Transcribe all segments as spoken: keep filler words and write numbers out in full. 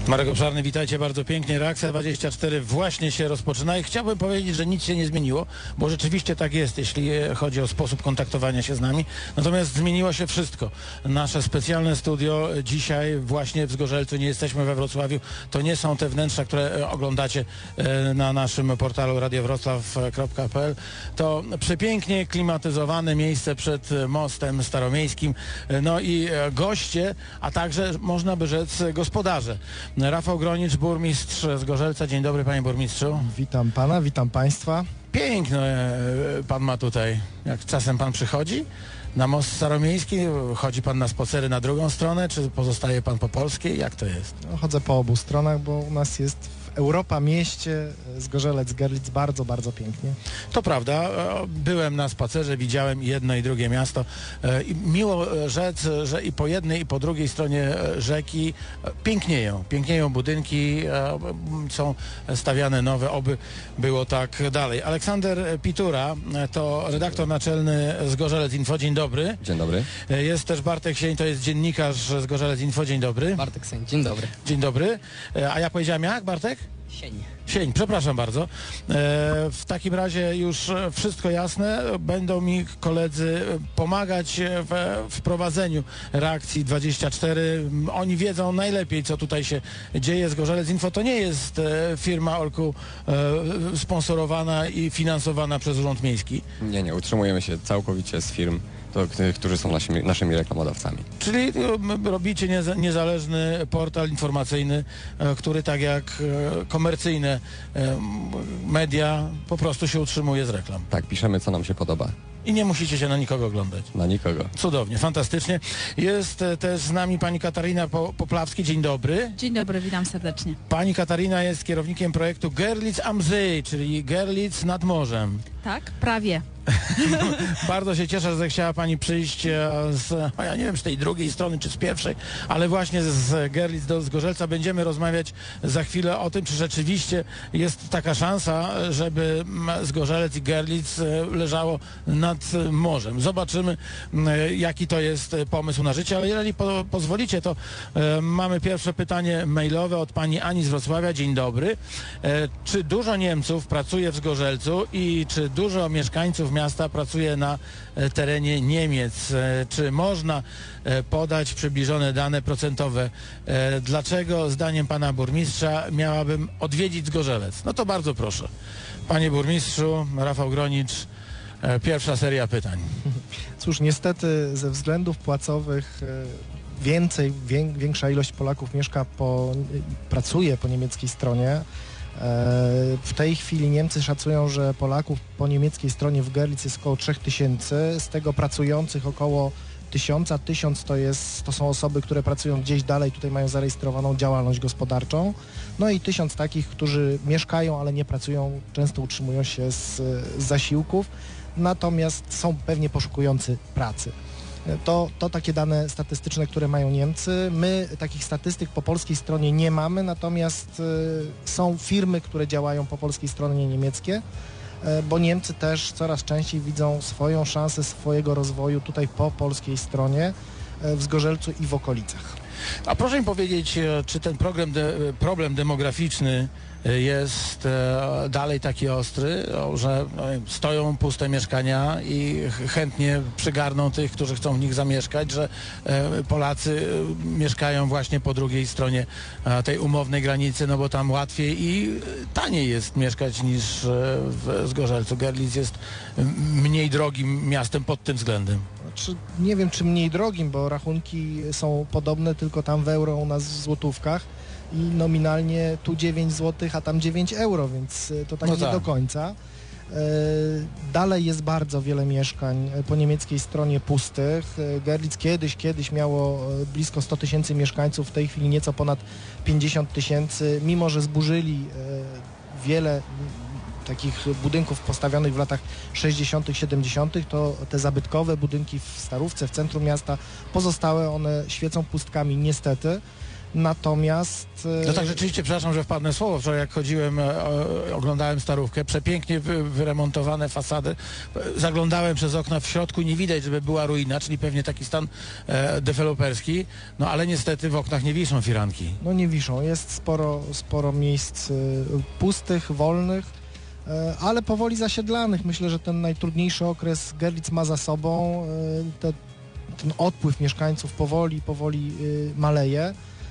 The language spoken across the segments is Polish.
Marek Obszarny, witajcie bardzo pięknie. Reakcja dwadzieścia cztery właśnie się rozpoczyna i chciałbym powiedzieć, że nic się nie zmieniło, bo rzeczywiście tak jest, jeśli chodzi o sposób kontaktowania się z nami. Natomiast zmieniło się wszystko. Nasze specjalne studio dzisiaj właśnie w Zgorzelcu, nie jesteśmy we Wrocławiu. To nie są te wnętrza, które oglądacie na naszym portalu radio wrocław kropka p l. To przepięknie klimatyzowane miejsce przed mostem staromiejskim. No i goście, a także można by rzec gospodarze. Rafał Gronicz, burmistrz Zgorzelca. Dzień dobry, panie burmistrzu. Witam pana, witam państwa. Piękne pan ma tutaj. Jak czasem pan przychodzi na most staromiejski, chodzi pan na spacery na drugą stronę, czy pozostaje pan po polskiej? Jak to jest? No, chodzę po obu stronach, bo u nas jest w Europa mieście Zgorzelec, Görlitz bardzo, bardzo pięknie. To prawda. Byłem na spacerze, widziałem jedno i drugie miasto. I miło rzec, że i po jednej, i po drugiej stronie rzeki pięknieją. Pięknieją budynki, są stawiane nowe, oby było tak dalej. Aleksander Pitura to redaktor naczelny Zgorzelec Info. Dzień dobry. Dzień dobry. Jest też Bartek Sień, to jest dziennikarz Zgorzelec Info. Dzień dobry. Bartek Sień, dzień dobry. Dzień dobry. A ja powiedziałem jak, Bartek? Sień. Sień, przepraszam bardzo. E, w takim razie już wszystko jasne. Będą mi koledzy pomagać w wprowadzeniu reakcji dwadzieścia cztery. Oni wiedzą najlepiej, co tutaj się dzieje. Zgorzelec Info to nie jest e, firma, Olku, e, sponsorowana i finansowana przez Urząd Miejski. Nie, nie, utrzymujemy się całkowicie z firm, to, którzy są naszymi, naszymi reklamodawcami. Czyli robicie nieza, niezależny portal informacyjny, e, który tak jak e, komercyjne e, media po prostu się utrzymuje z reklam. Tak, piszemy, co nam się podoba. I nie musicie się na nikogo oglądać. Na nikogo. Cudownie, fantastycznie. Jest e, też z nami pani Katarina Poplawski. Dzień dobry. Dzień dobry, witam serdecznie. Pani Katarina jest kierownikiem projektu Görlitz am See, czyli Görlitz nad morzem. Tak, prawie. Bardzo się cieszę, że zechciała pani przyjść z, ja nie wiem, z tej drugiej strony, czy z pierwszej, ale właśnie z Görlitz do Zgorzelca. Będziemy rozmawiać za chwilę o tym, czy rzeczywiście jest taka szansa, żeby Zgorzelec i Görlitz leżało nad morzem. Zobaczymy, jaki to jest pomysł na życie, ale jeżeli po, pozwolicie, to e, mamy pierwsze pytanie mailowe od pani Ani z Wrocławia. Dzień dobry. E, czy dużo Niemców pracuje w Zgorzelcu i czy dużo mieszkańców miasta pracuje na terenie Niemiec? Czy można podać przybliżone dane procentowe? Dlaczego zdaniem pana burmistrza miałabym odwiedzić Zgorzelec? No to bardzo proszę. Panie burmistrzu, Rafał Gronicz, pierwsza seria pytań. Cóż, niestety ze względów płacowych więcej, większa ilość Polaków mieszka po, pracuje po niemieckiej stronie. W tej chwili Niemcy szacują, że Polaków po niemieckiej stronie w Görlitz jest około trzech tysięcy, z tego pracujących około tysiąca. Tysiąc to, jest, to są osoby, które pracują gdzieś dalej, tutaj mają zarejestrowaną działalność gospodarczą. No i tysiąc takich, którzy mieszkają, ale nie pracują, często utrzymują się z, z zasiłków, natomiast są pewnie poszukujący pracy. To, to takie dane statystyczne, które mają Niemcy. My takich statystyk po polskiej stronie nie mamy, natomiast y, są firmy, które działają po polskiej stronie niemieckie, y, bo Niemcy też coraz częściej widzą swoją szansę swojego rozwoju tutaj po polskiej stronie, y, w Zgorzelcu i w okolicach. A proszę mi powiedzieć, czy ten problem, de, problem demograficzny jest e, dalej taki ostry, że no, stoją puste mieszkania i chętnie przygarną tych, którzy chcą w nich zamieszkać, że e, Polacy e, mieszkają właśnie po drugiej stronie e, tej umownej granicy, no bo tam łatwiej i taniej jest mieszkać niż e, w Zgorzelcu. Görlitz jest mniej drogim miastem pod tym względem. Znaczy, nie wiem, czy mniej drogim, bo rachunki są podobne, tylko tam w euro, u nas w złotówkach. I nominalnie tu dziewięć złotych, a tam dziewięć euro, więc to tak no nie tak. do końca. Dalej jest bardzo wiele mieszkań po niemieckiej stronie pustych. Görlitz kiedyś, kiedyś miało blisko sto tysięcy mieszkańców, w tej chwili nieco ponad pięćdziesiąt tysięcy, mimo że zburzyli wiele takich budynków postawionych w latach sześćdziesiątych, siedemdziesiątych, to te zabytkowe budynki w Starówce, w centrum miasta, pozostałe one świecą pustkami niestety. Natomiast... No tak, rzeczywiście, przepraszam, że wpadnę w słowo. Wczoraj jak chodziłem, e, oglądałem Starówkę, przepięknie wy, wyremontowane fasady. Zaglądałem przez okna w środku, nie widać, żeby była ruina, czyli pewnie taki stan e, deweloperski. No ale niestety w oknach nie wiszą firanki. No nie wiszą, jest sporo, sporo miejsc y, pustych, wolnych, y, ale powoli zasiedlanych. Myślę, że ten najtrudniejszy okres Görlitz ma za sobą. Y, te, ten odpływ mieszkańców powoli, powoli y, maleje.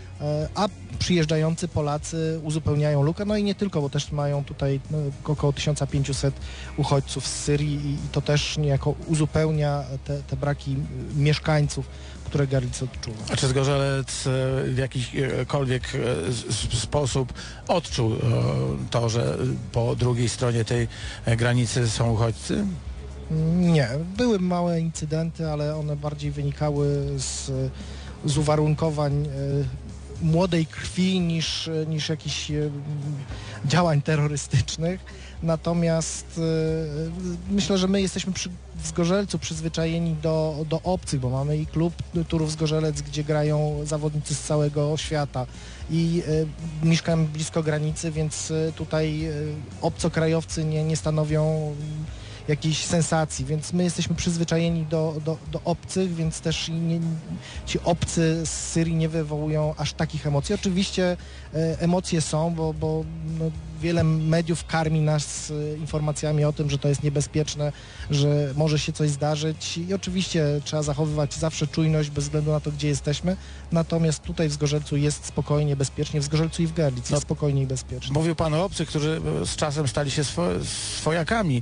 A przyjeżdżający Polacy uzupełniają lukę, no i nie tylko, bo też mają tutaj no, około tysiąc pięćset uchodźców z Syrii i to też niejako uzupełnia te, te braki mieszkańców, które Görlitz odczuwa. A czy Zgorzelec w jakikolwiek sposób odczuł to, że po drugiej stronie tej granicy są uchodźcy? Nie, były małe incydenty, ale one bardziej wynikały z, z uwarunkowań młodej krwi niż, niż jakichś działań terrorystycznych. Natomiast myślę, że my jesteśmy przy, w Zgorzelcu przyzwyczajeni do, do obcych, bo mamy i klub Turów Zgorzelec, gdzie grają zawodnicy z całego świata i y, mieszkam blisko granicy, więc y, tutaj y, obcokrajowcy nie, nie stanowią jakiejś sensacji, więc my jesteśmy przyzwyczajeni do, do, do obcych, więc też nie, ci obcy z Syrii nie wywołują aż takich emocji. Oczywiście e, emocje są, bo, bo no, wiele mediów karmi nas e, informacjami o tym, że to jest niebezpieczne, że może się coś zdarzyć i oczywiście trzeba zachowywać zawsze czujność bez względu na to, gdzie jesteśmy, natomiast tutaj w Zgorzelcu jest spokojnie, bezpiecznie, w Zgorzelcu i w Görlitz jest no, spokojnie i bezpiecznie. Mówił Pan o obcych, którzy z czasem stali się swo swojakami.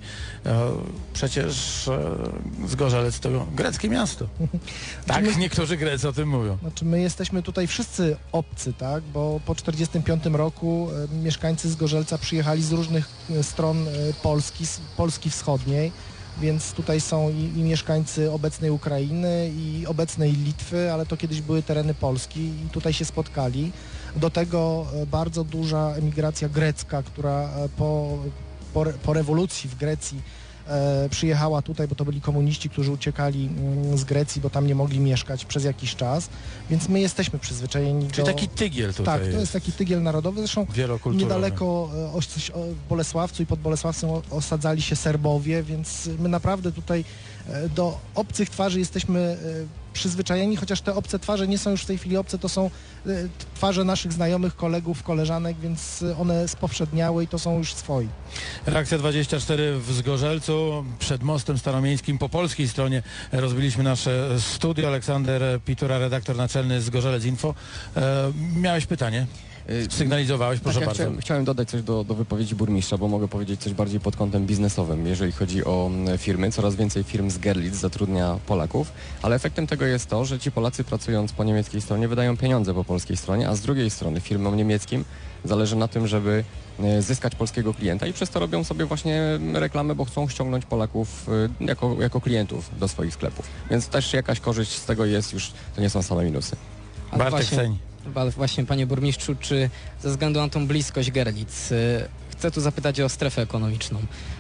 Przecież Zgorzelec to greckie miasto. Tak, my, niektórzy Grecy o tym mówią. Znaczy my jesteśmy tutaj wszyscy obcy, tak, bo po czterdziestym piątym roku e, mieszkańcy Zgorzelca przyjechali z różnych e, stron e, Polski, z Polski Wschodniej, więc tutaj są i, i mieszkańcy obecnej Ukrainy i obecnej Litwy, ale to kiedyś były tereny Polski i tutaj się spotkali. Do tego e, bardzo duża emigracja grecka, która e, po Po, po rewolucji w Grecji e, przyjechała tutaj, bo to byli komuniści, którzy uciekali mm, z Grecji, bo tam nie mogli mieszkać przez jakiś czas, więc my jesteśmy przyzwyczajeni Czyli do... taki tygiel tutaj Tak, to jest. jest taki tygiel narodowy, zresztą niedaleko e, o, w Bolesławcu i pod Bolesławcem osadzali się Serbowie, więc my naprawdę tutaj e, do obcych twarzy jesteśmy e, przyzwyczajeni, chociaż te obce twarze nie są już w tej chwili obce, to są y, twarze naszych znajomych, kolegów, koleżanek, więc one spowszedniały i to są już swoi. Reakcja dwadzieścia cztery w Zgorzelcu, przed mostem staromieńskim po polskiej stronie rozbiliśmy nasze studio. Aleksander Pitura, redaktor naczelny Zgorzelec Info. E, miałeś pytanie? Sygnalizowałeś, proszę tak, ja bardzo. Chciałem, chciałem dodać coś do, do wypowiedzi burmistrza, bo mogę powiedzieć coś bardziej pod kątem biznesowym. Jeżeli chodzi o firmy, coraz więcej firm z Görlitz zatrudnia Polaków, ale efektem tego jest to, że ci Polacy pracując po niemieckiej stronie wydają pieniądze po polskiej stronie, a z drugiej strony firmom niemieckim zależy na tym, żeby zyskać polskiego klienta i przez to robią sobie właśnie reklamę, bo chcą ściągnąć Polaków jako, jako klientów do swoich sklepów. Więc też jakaś korzyść z tego jest, już to nie są same minusy. Bartek właśnie... Ceń. Właśnie, panie burmistrzu, czy ze względu na tą bliskość Görlitz, chcę tu zapytać o strefę ekonomiczną.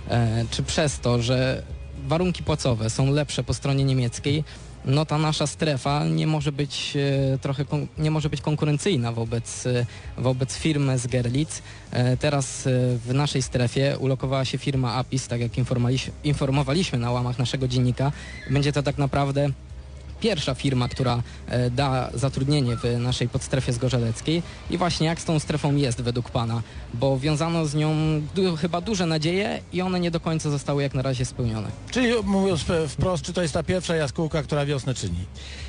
Czy przez to, że warunki płacowe są lepsze po stronie niemieckiej, no ta nasza strefa nie może być trochę nie może być konkurencyjna wobec, wobec firmy z Görlitz. Teraz w naszej strefie ulokowała się firma Apis, tak jak informowaliśmy na łamach naszego dziennika. Będzie to tak naprawdę pierwsza firma, która e, da zatrudnienie w naszej podstrefie zgorzeleckiej i właśnie jak z tą strefą jest według Pana, bo wiązano z nią du chyba duże nadzieje i one nie do końca zostały jak na razie spełnione. Czyli mówiąc wprost, czy to jest ta pierwsza jaskółka, która wiosnę czyni?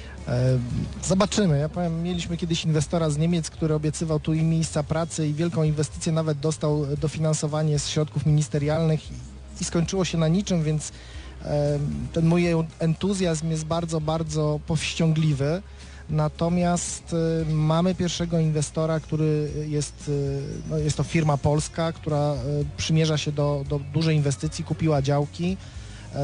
E, zobaczymy. Ja powiem, mieliśmy kiedyś inwestora z Niemiec, który obiecywał tu i miejsca pracy i wielką inwestycję, nawet dostał dofinansowanie z środków ministerialnych i, i skończyło się na niczym, więc ten mój entuzjazm jest bardzo, bardzo powściągliwy, natomiast y, mamy pierwszego inwestora, który jest, y, no jest to firma polska, która y, przymierza się do, do dużej inwestycji, kupiła działki y,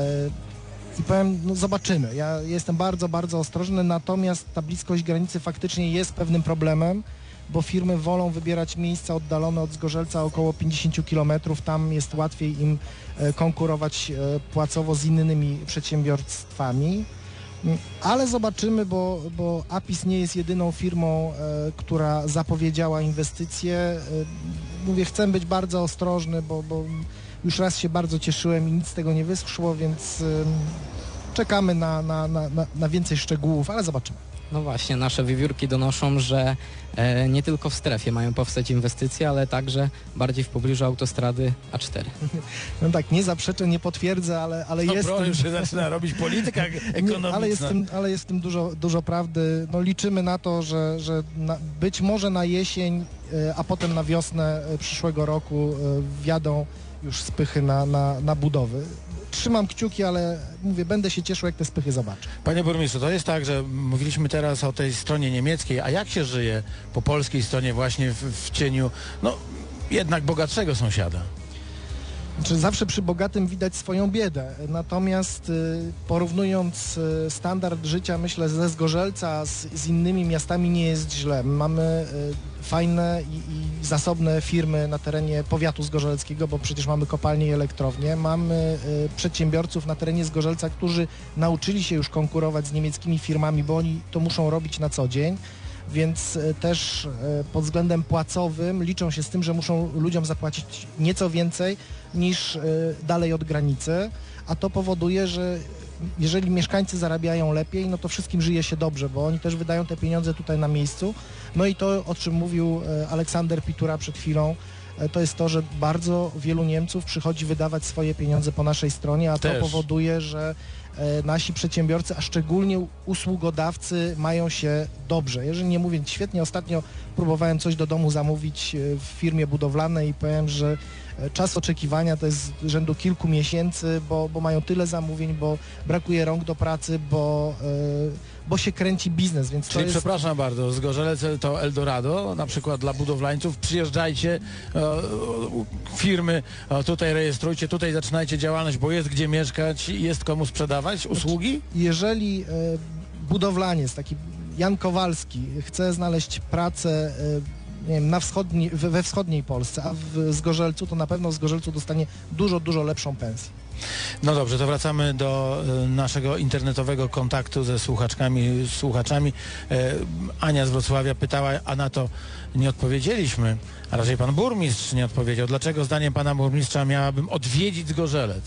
i powiem, no zobaczymy. Ja jestem bardzo, bardzo ostrożny, natomiast ta bliskość granicy faktycznie jest pewnym problemem, bo firmy wolą wybierać miejsca oddalone od Zgorzelca około pięćdziesiąt kilometrów, tam jest łatwiej im konkurować płacowo z innymi przedsiębiorstwami. Ale zobaczymy, bo, bo Apis nie jest jedyną firmą, e, która zapowiedziała inwestycje. E, mówię, chcę być bardzo ostrożny, bo, bo już raz się bardzo cieszyłem i nic z tego nie wyszło, więc e, czekamy na, na, na, na więcej szczegółów, ale zobaczymy. No właśnie, nasze wiewiórki donoszą, że e, nie tylko w strefie mają powstać inwestycje, ale także bardziej w pobliżu autostrady A cztery. No tak, nie zaprzeczę, nie potwierdzę, ale, ale No jest... bro, tym- już się zaczyna robić polityka ekonomiczna. Nie, ale, jest w tym, ale jest w tym dużo, dużo prawdy. No, liczymy na to, że, że na, być może na jesień, e, a potem na wiosnę e, przyszłego roku e, wjadą już spychy na, na, na budowy. Trzymam kciuki, ale mówię, będę się cieszył, jak te spychy zobaczę. Panie burmistrzu, to jest tak, że mówiliśmy teraz o tej stronie niemieckiej, a jak się żyje po polskiej stronie właśnie w, w cieniu, no jednak bogatszego sąsiada? Znaczy, zawsze przy bogatym widać swoją biedę, natomiast y, porównując y, standard życia, myślę, ze Zgorzelca z, z innymi miastami nie jest źle. Mamy y, fajne i, i zasobne firmy na terenie powiatu zgorzeleckiego, bo przecież mamy kopalnie i elektrownie. Mamy y, przedsiębiorców na terenie Zgorzelca, którzy nauczyli się już konkurować z niemieckimi firmami, bo oni to muszą robić na co dzień. Więc e, też e, pod względem płacowym liczą się z tym, że muszą ludziom zapłacić nieco więcej niż e, dalej od granicy, a to powoduje, że jeżeli mieszkańcy zarabiają lepiej, no to wszystkim żyje się dobrze, bo oni też wydają te pieniądze tutaj na miejscu. No i to, o czym mówił e, Aleksander Pitura przed chwilą, e, to jest to, że bardzo wielu Niemców przychodzi wydawać swoje pieniądze po naszej stronie, a to Też. powoduje, że e, nasi przedsiębiorcy, a szczególnie usługodawcy mają się dobrze. Jeżeli nie mówię świetnie, ostatnio próbowałem coś do domu zamówić e, w firmie budowlanej i powiem, że e, czas oczekiwania to jest rzędu kilku miesięcy, bo, bo mają tyle zamówień, bo brakuje rąk do pracy, bo, e, bo się kręci biznes, więc Czyli to jest... przepraszam bardzo, Zgorzelec to Eldorado, na przykład dla budowlańców, przyjeżdżajcie, e, e, firmy e, tutaj rejestrujcie, tutaj zaczynajcie działalność, bo jest gdzie mieszkać i jest komu sprzedawać usługi? Jeżeli e, budowlaniec, taki Jan Kowalski, chce znaleźć pracę e, nie wiem, na wschodni, we, we wschodniej Polsce, a w Zgorzelcu, to na pewno w Zgorzelcu dostanie dużo, dużo lepszą pensję. No dobrze, to wracamy do e, naszego internetowego kontaktu ze słuchaczkami, słuchaczami. E, Ania z Wrocławia pytała, a na to nie odpowiedzieliśmy, a raczej pan burmistrz nie odpowiedział. Dlaczego zdaniem pana burmistrza miałabym odwiedzić Zgorzelec?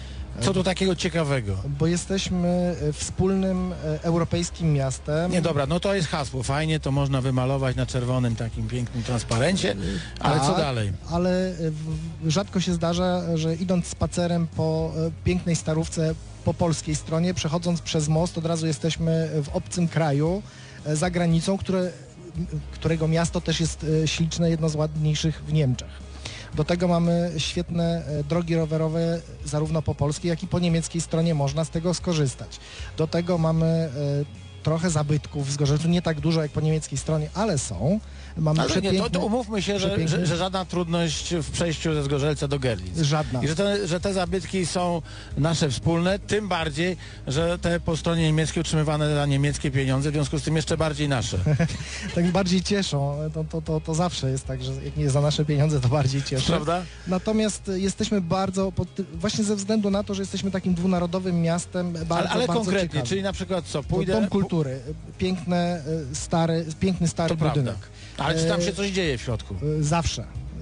Co tu takiego ciekawego? Bo jesteśmy e, wspólnym e, europejskim miastem. Nie, dobra, no to jest hasło, fajnie, to można wymalować na czerwonym takim pięknym transparencie, ale co Tak, dalej? Ale e, w- rzadko się zdarza, że idąc spacerem po e, pięknej Starówce po polskiej stronie, przechodząc przez most, od razu jesteśmy w obcym kraju, e, za granicą, które, którego miasto też jest e, śliczne, jedno z ładniejszych w Niemczech. Do tego mamy świetne e, drogi rowerowe zarówno po polskiej, jak i po niemieckiej stronie można z tego skorzystać. Do tego mamy e, trochę zabytków w Zgorzelcu, nie tak dużo jak po niemieckiej stronie, ale są. Mamy Ale nie, to, przepiękne, to umówmy się, że, przepiękne- że, że żadna trudność w przejściu ze Zgorzelca do Gerlitz. żadna. I że te, że te zabytki są nasze wspólne, tym bardziej, że te po stronie niemieckiej utrzymywane za niemieckie pieniądze, w związku z tym jeszcze bardziej nasze. Tak bardziej cieszą. To, to, to, to zawsze jest tak, że jak nie jest za nasze pieniądze, to bardziej cieszy. Prawda? Natomiast jesteśmy bardzo, pod, ty- właśnie ze względu na to, że jesteśmy takim dwunarodowym miastem, bardzo, Ale, ale bardzo konkretnie, ciekawym. czyli na przykład co, pójdę... Dom kultury, piękne, y, stary, piękny stary To prawda. budynek. Ale czy tam się E, coś dzieje w środku? Y, Zawsze. Y,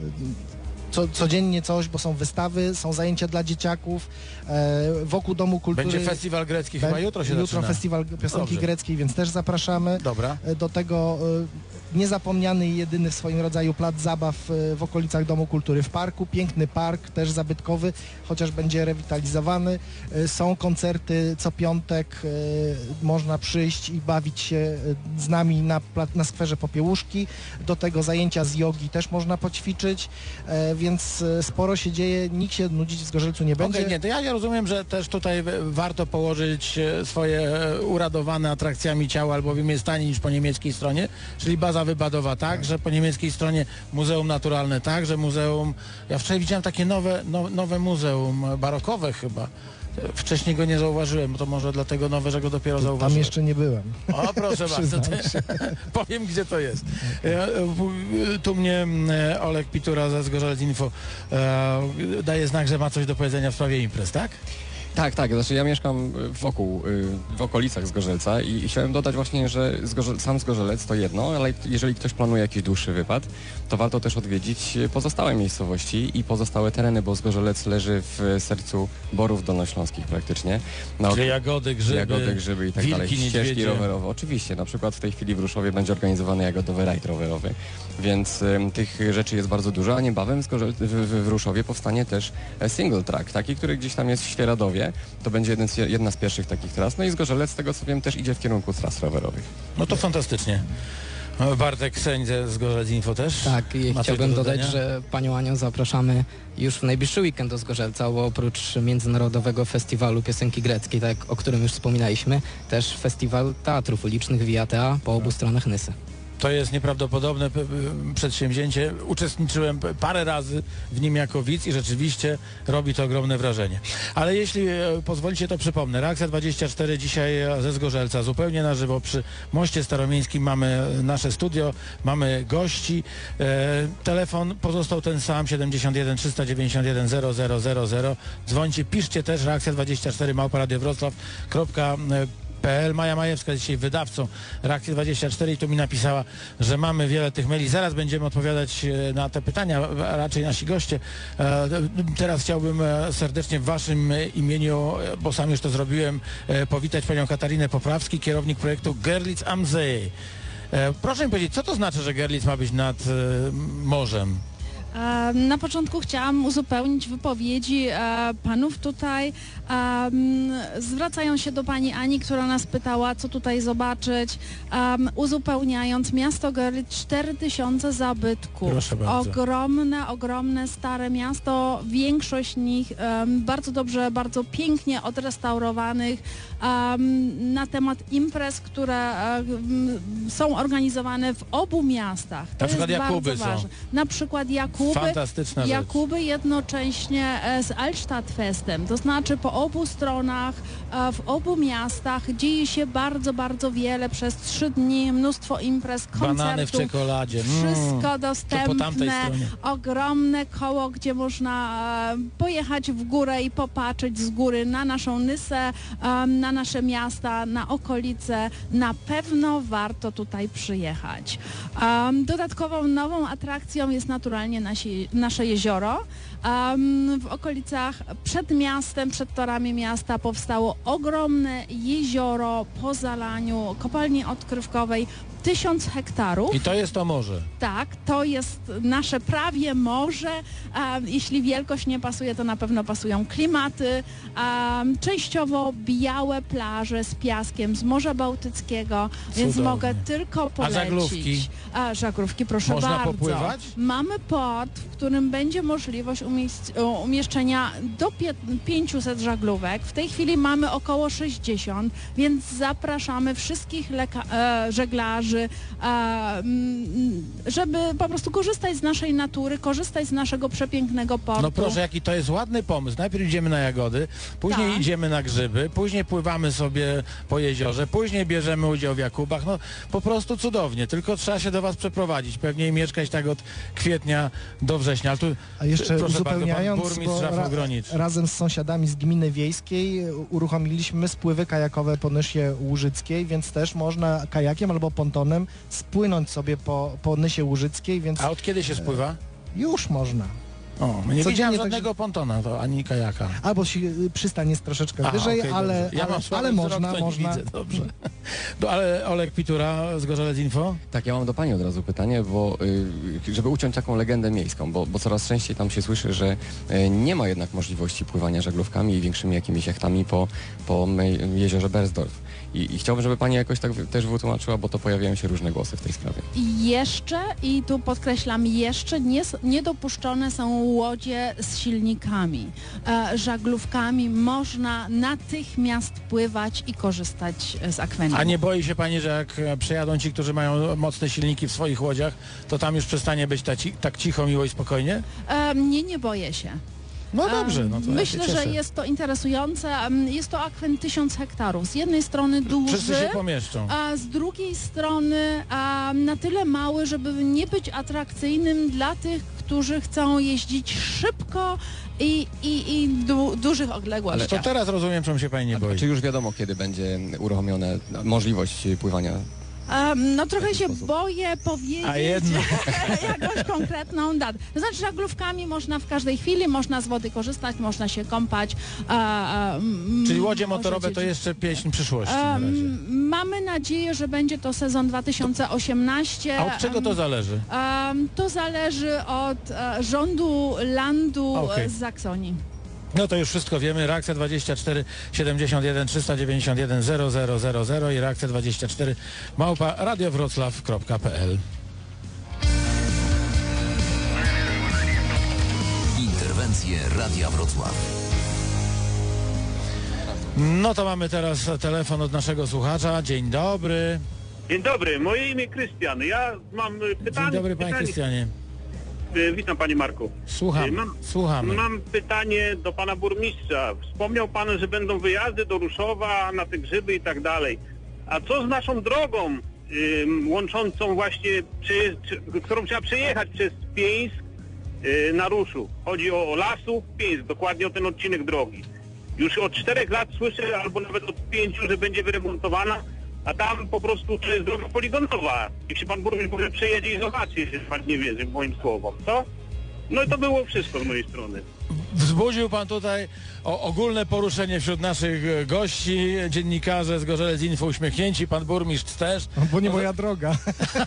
Co, codziennie coś, bo są wystawy, są zajęcia dla dzieciaków. E, wokół Domu Kultury... Będzie festiwal grecki, chyba jutro się Jutro zaczyna. festiwal piosenki Dobrze. greckiej, więc też zapraszamy. Dobra. E, Do tego e, niezapomniany i jedyny w swoim rodzaju plac zabaw e, w okolicach Domu Kultury w parku. Piękny park, też zabytkowy, chociaż będzie rewitalizowany. E, Są koncerty co piątek, e, można przyjść i bawić się e, z nami na, pla- na skwerze Popiełuszki. Do tego zajęcia z jogi też można poćwiczyć, e, więc e, sporo się dzieje, nikt się nudzić w Zgorzelcu nie będzie. Okej, nie, to ja, ja rozumiem, że też tutaj w- warto położyć e, swoje e, uradowane atrakcjami ciała, albowiem jest taniej niż po niemieckiej stronie, czyli baza wybadowa tak, że po niemieckiej stronie Muzeum Naturalne tak, że muzeum... Ja wczoraj widziałem takie nowe, no, nowe muzeum, e, barokowe chyba. E, Wcześniej go nie zauważyłem, bo to może dlatego nowe, że go dopiero Tam zauważyłem. jeszcze nie byłem. O, proszę bardzo, Przyznam to, powiem, gdzie to jest. E, e, w- Tu mnie e, Olek Pitura ze Zgorzelec Info e, daje znak, że ma coś do powiedzenia w sprawie imprez, tak? Tak, tak, znaczy ja mieszkam wokół, w okolicach Zgorzelca i, i chciałem dodać właśnie, że Zgorzel, sam Zgorzelec to jedno, ale jeżeli ktoś planuje jakiś dłuższy wypad, to warto też odwiedzić pozostałe miejscowości i pozostałe tereny, bo Zgorzelec leży w sercu Borów Dolnośląskich praktycznie. Na Czyli jagody, grzyby, jagody, grzyby i tak wilki, dalej, ścieżki niedźwiedzie. rowerowe. Oczywiście, na przykład w tej chwili w Ruszowie będzie organizowany jagodowy rajd rowerowy, więc ym, tych rzeczy jest bardzo dużo, a niebawem w, Zgorzel- w, w, w Ruszowie powstanie też single track, taki, który gdzieś tam jest w Świeradowie. To będzie jeden z, jedna z pierwszych takich tras. No i Zgorzelec, z tego co wiem, też idzie w kierunku tras rowerowych. No to fantastycznie. Bartek Seń ze Zgorzelec Info też. Tak, i Ma coś chciałbym do dodać, dodania? że panią Anią zapraszamy już w najbliższy weekend do Zgorzelca, bo oprócz Międzynarodowego Festiwalu Piosenki Greckiej, tak, o którym już wspominaliśmy, też Festiwal Teatrów Ulicznych Via Tea po obu stronach Nysy. To jest nieprawdopodobne p- p- przedsięwzięcie. Uczestniczyłem p- parę razy w nim jako widz i rzeczywiście robi to ogromne wrażenie. Ale jeśli e, pozwolicie, to przypomnę. Reakcja dwadzieścia cztery dzisiaj e, ze Zgorzelca, zupełnie na żywo przy Moście Staromieńskim. Mamy nasze studio, mamy gości. E, telefon pozostał ten sam, siedemdziesiąt jeden trzysta dziewięćdziesiąt jeden zero zero zero zero. Dzwońcie, piszcie też reakcja dwadzieścia cztery małpa radio wrocław kropka p l. Maja Majewska jest dzisiaj wydawcą Reakcji dwadzieścia cztery i tu mi napisała, że mamy wiele tych maili. Zaraz będziemy odpowiadać e, na te pytania, a raczej nasi goście. E, Teraz chciałbym e, serdecznie w waszym e, imieniu, e, bo sam już to zrobiłem, e, powitać panią Katarinę Poprawski, kierownik projektu Görlitz am See. E, Proszę mi powiedzieć, co to znaczy, że Görlitz ma być nad e, morzem? E, Na początku chciałam uzupełnić wypowiedzi e, panów tutaj. E, m, zwracają się do pani Ani, która nas pytała, co tutaj zobaczyć. E, uzupełniając, miasto Görlitz, cztery tysiące zabytków. Proszę bardzo. Ogromne, ogromne, stare miasto. Większość nich e, bardzo dobrze, bardzo pięknie odrestaurowanych. E, na temat imprez, które e, m, są organizowane w obu miastach. To Na przykład jest Jakuby bardzo są. ważne. Na przykład Jakuby. Fantastyczna rzecz. Jakuby jednocześnie e, z Altstadtfestem, to znaczy po obu stronach, e, w obu miastach dzieje się bardzo, bardzo wiele przez trzy dni, mnóstwo imprez, koncertów. Banany w czekoladzie. Mm. Wszystko To po dostępne, tamtej stronie. ogromne koło, gdzie można e, pojechać w górę i popatrzeć z góry na naszą Nysę, e, na nasze miasta, na okolice. Na pewno warto tutaj przyjechać. E, dodatkową nową atrakcją jest naturalnie nasi, nasze jezioro. Um, w okolicach przed miastem, przed torami miasta powstało ogromne jezioro po zalaniu kopalni odkrywkowej, tysiąc hektarów. I to jest to morze. Tak, to jest nasze prawie morze. A jeśli wielkość nie pasuje, to na pewno pasują klimaty. A częściowo białe plaże z piaskiem z Morza Bałtyckiego, więc Cudownie. mogę tylko polecić. żaglówki? A żaglówki, proszę Można bardzo. popływać? Mamy port, w którym będzie możliwość umieść, umieszczenia do pie- pięciuset żaglówek. W tej chwili mamy około sześćdziesiąt, więc zapraszamy wszystkich leka- e, żeglarzy, e, mm, żeby po prostu korzystać z naszej natury, korzystać z naszego przepięknego portu. No proszę, jaki to jest ładny pomysł. Najpierw idziemy na jagody, później Tak. idziemy na grzyby, później pływamy sobie po jeziorze, później bierzemy udział w Jakubach. No po prostu cudownie, tylko trzeba się do was przeprowadzić, pewnie i mieszkać tak od kwietnia do września. Ale tu, A jeszcze proszę uzupełniając, bardzo, pan burmistrz bo Rafał Gronicz. razem z sąsiadami z gminy wiejskiej uruchomiliśmy spływy kajakowe po Nysie Łużyckiej, więc też można kajakiem albo pontonem spłynąć sobie po, po Nysie Łużyckiej, więc A od kiedy się spływa? już można. O, nie Codziennie widziałem tak- żadnego pontona, to ani kajaka. Albo się, przystań jest troszeczkę Aha, wyżej, okej, ale, dobrze. ja ale, mam słaby ale wzrok, można, to nie można. Widzę, dobrze. No, ale Olek Pitura z Gorzelec Info? Tak, ja mam do Pani od razu pytanie, bo y, żeby uciąć taką legendę miejską, bo, bo coraz częściej tam się słyszy, że y, nie ma jednak możliwości pływania żaglówkami i większymi jakimiś jachtami po, po y, jeziorze Bersdorf. I, I chciałbym, żeby Pani jakoś tak wy- też wytłumaczyła, bo to pojawiają się różne głosy w tej sprawie. I jeszcze, i tu podkreślam, jeszcze nie, s- niedopuszczone są łodzie z silnikami. E, żaglówkami można natychmiast pływać i korzystać z akwenu. A nie boi się pani, że jak e, przejadą ci, którzy mają mocne silniki w swoich łodziach, to tam już przestanie być ta ci, tak cicho, miło i spokojnie? E, nie, nie boję się. No dobrze, no to Myślę, ja się że cieszę. jest to interesujące. Em, Jest to akwen tysiąc hektarów. Z jednej strony Wszyscy duży, się pomieszczą. a z drugiej strony a, na tyle mały, żeby nie być atrakcyjnym dla tych, którzy chcą jeździć szybko i, i, i du, dużych odległościach. To teraz rozumiem, czemu się pani nie A boi. czy już wiadomo, kiedy będzie uruchomiona możliwość pływania? Um, no trochę taki się sposób? boję powiedzieć A jednak. jakąś konkretną datę. To znaczy żaglówkami można w każdej chwili, można z wody korzystać, można się kąpać. A, a, m, Czyli łodzie motorowe możecie- to jeszcze pieśń przyszłości na razie. Um, mamy nadzieję, że będzie to sezon dwa tysiące osiemnasty. A od czego to zależy? Um, to zależy od e, rządu landu Okej. e, z Saksonii. No to już wszystko wiemy. Reakcja dwadzieścia cztery siedemdziesiąt jeden trzysta dziewięćdziesiąt jeden zero zero zero zero i reakcja dwadzieścia cztery małpa radiowroclaw kropka p l. Interwencje Radia Wrocław. No to mamy teraz telefon od naszego słuchacza. Dzień dobry. Dzień dobry, moje imię Krystian. Ja mam y, pytanie. Dzień dobry panie pytanie. Krystianie. Y, Witam panie Marku. Słucham, Y, Mam, słuchamy. mam pytanie do pana burmistrza. Wspomniał pan, że będą wyjazdy do Ruszowa na te grzyby i tak dalej. A co z naszą drogą y, łączącą właśnie, przy, czy, którą trzeba przejechać przez Pieńsk y, na Ruszu? Chodzi o Lasów, Pieńsk, dokładnie o ten odcinek drogi. Już od czterech lat słyszę, albo nawet od pięciu, że będzie wyremontowana, a tam po prostu to jest droga poligonowa. Niech się pan burmistrz może przejedzie i zobaczy, jeśli pan nie wierzy moim słowom, co? No i to było wszystko z mojej strony. Wzbudził pan tutaj o, ogólne poruszenie wśród naszych e, gości, dziennikarze z Gorzelec Info uśmiechnięci, pan burmistrz też. Bo nie moja droga.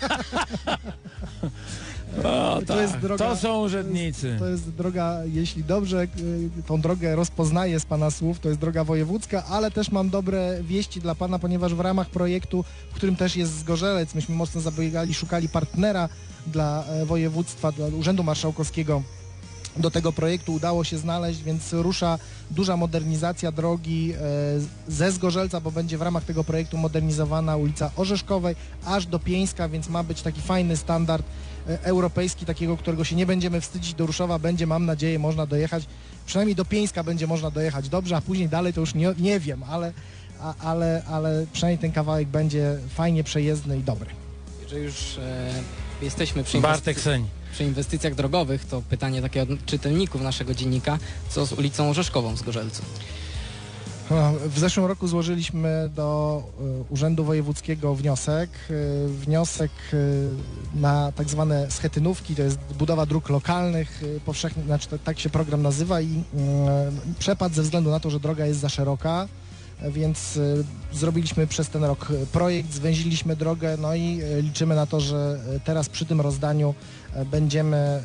O, To tak. jest droga- To są urzędnicy. To jest droga, jeśli dobrze y, tą drogę rozpoznaję z pana słów, to jest droga wojewódzka, ale też mam dobre wieści dla pana, ponieważ w ramach projektu, w którym też jest Zgorzelec, myśmy mocno zabiegali, szukali partnera dla e, województwa, dla Urzędu Marszałkowskiego. Do tego projektu udało się znaleźć, więc rusza duża modernizacja drogi e, ze Zgorzelca, bo będzie w ramach tego projektu modernizowana ulica Orzeszkowej aż do Pieńska, więc ma być taki fajny standard e, europejski, takiego, którego się nie będziemy wstydzić. Do Ruszowa będzie, mam nadzieję, można dojechać, przynajmniej do Pieńska będzie można dojechać dobrze, a później dalej to już nie, nie wiem, ale, a, ale, ale przynajmniej ten kawałek będzie fajnie przejezdny i dobry. Jeżeli już e, jesteśmy przy, Bartek inwestyc- Seń. przy inwestycjach drogowych, to pytanie takie od czytelników naszego dziennika, co z ulicą Orzeszkową w Zgorzelcu? No, w zeszłym roku złożyliśmy do y, Urzędu Wojewódzkiego wniosek. Y, wniosek y, na tak zwane schetynówki, to jest budowa dróg lokalnych, y, powszechnie, znaczy to, tak się program nazywa i y, przepadł ze względu na to, że droga jest za szeroka, y, więc y, zrobiliśmy przez ten rok y, projekt, zwęziliśmy drogę, no i y, liczymy na to, że y, teraz przy tym rozdaniu y, będziemy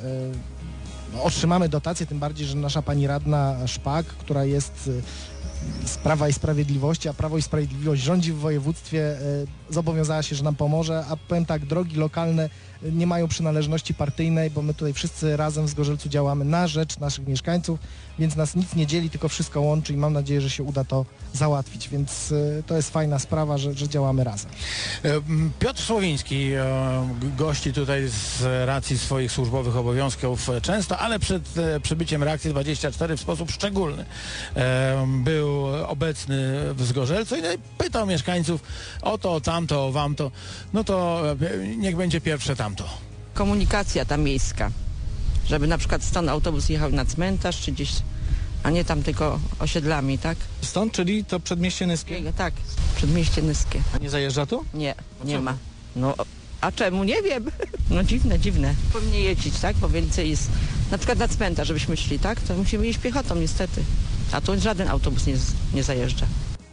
y, no, otrzymamy dotację, tym bardziej, że nasza pani radna Szpak, która jest y, z Prawa i Sprawiedliwości, a Prawo i Sprawiedliwość rządzi w województwie, y, zobowiązała się, że nam pomoże, a powiem tak, drogi lokalne y, nie mają przynależności partyjnej, bo my tutaj wszyscy razem w Zgorzelcu działamy na rzecz naszych mieszkańców, więc nas nic nie dzieli, tylko wszystko łączy i mam nadzieję, że się uda to załatwić, więc y, to jest fajna sprawa, że, że działamy razem. E, m, Piotr Słowiński e, g- gości tutaj z racji swoich służbowych obowiązków e, często, ale przed e, przybyciem Reakcji dwadzieścia cztery w sposób szczególny e, był obecny w Zgorzelcu i no, i pytał mieszkańców o to, o tamto, o wamto. No to e, niech będzie pierwsze tamto. Komunikacja ta miejska, żeby na przykład stąd autobus jechał na cmentarz czy gdzieś, a nie tam tylko osiedlami, tak? Stąd, czyli to przedmieście Nyskie? Tak, przedmieście Nyskie. A nie zajeżdża tu? Nie, nie ma. No, a czemu? Nie wiem. No dziwne, dziwne. Powinien jeździć, tak? Bo więcej jest, na przykład na cmentarz, żebyśmy szli, tak? To musimy iść piechotą niestety. A tu żaden autobus nie, z- nie zajeżdża.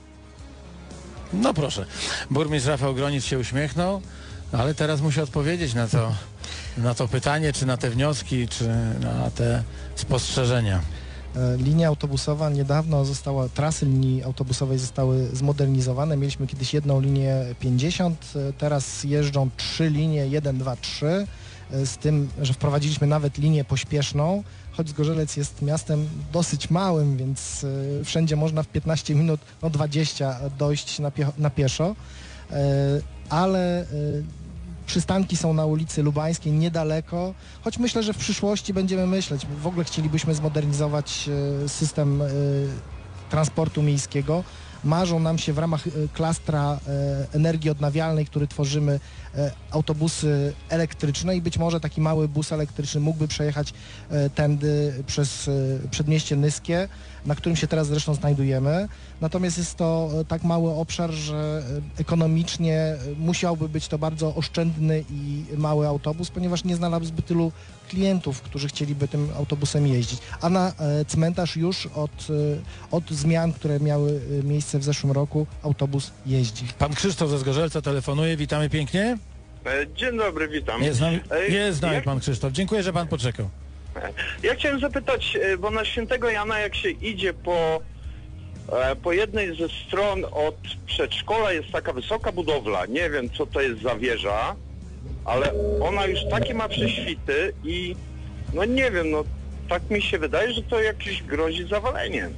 No proszę, burmistrz Rafał Gronic się uśmiechnął, ale teraz musi odpowiedzieć na to, na to pytanie, czy na te wnioski, czy na te spostrzeżenia. E, Linia autobusowa niedawno została, trasy linii autobusowej zostały zmodernizowane. Mieliśmy kiedyś jedną linię pięćdziesiąt, e, teraz jeżdżą trzy linie jeden, dwa, trzy, e, z tym, że wprowadziliśmy nawet linię pośpieszną, choć Zgorzelec jest miastem dosyć małym, więc e, wszędzie można w piętnaście minut, no dwadzieścia dojść na, pie, na pieszo, e, ale e, przystanki są na ulicy Lubańskiej niedaleko, choć myślę, że w przyszłości będziemy myśleć. W ogóle chcielibyśmy zmodernizować e, system e, transportu miejskiego, Marzą nam się w ramach e, klastra e, energii odnawialnej, który tworzymy, e, autobusy elektryczne i być może taki mały bus elektryczny mógłby przejechać e, tędy przez e, przedmieście Nyskie, na którym się teraz zresztą znajdujemy. Natomiast jest to e, tak mały obszar, że e, ekonomicznie e, musiałby być to bardzo oszczędny i mały autobus, ponieważ nie znalazł zbyt tylu klientów, którzy chcieliby tym autobusem jeździć. A na e, cmentarz już od, e, od zmian, które miały e, miejsce w zeszłym roku, autobus jeździ. Pan Krzysztof ze Zgorzelca telefonuje, witamy pięknie. Dzień dobry, witam. Jest z nami, E, jest z nami jak- pan Krzysztof, dziękuję, że pan poczekał. Ja chciałem zapytać, e, bo na Świętego Jana jak się idzie po, e, po jednej ze stron od przedszkola jest taka wysoka budowla, nie wiem co to jest za wieża, ale ona już takie ma prześwity i no nie wiem, no tak mi się wydaje, że to jakieś grozi zawaleniem.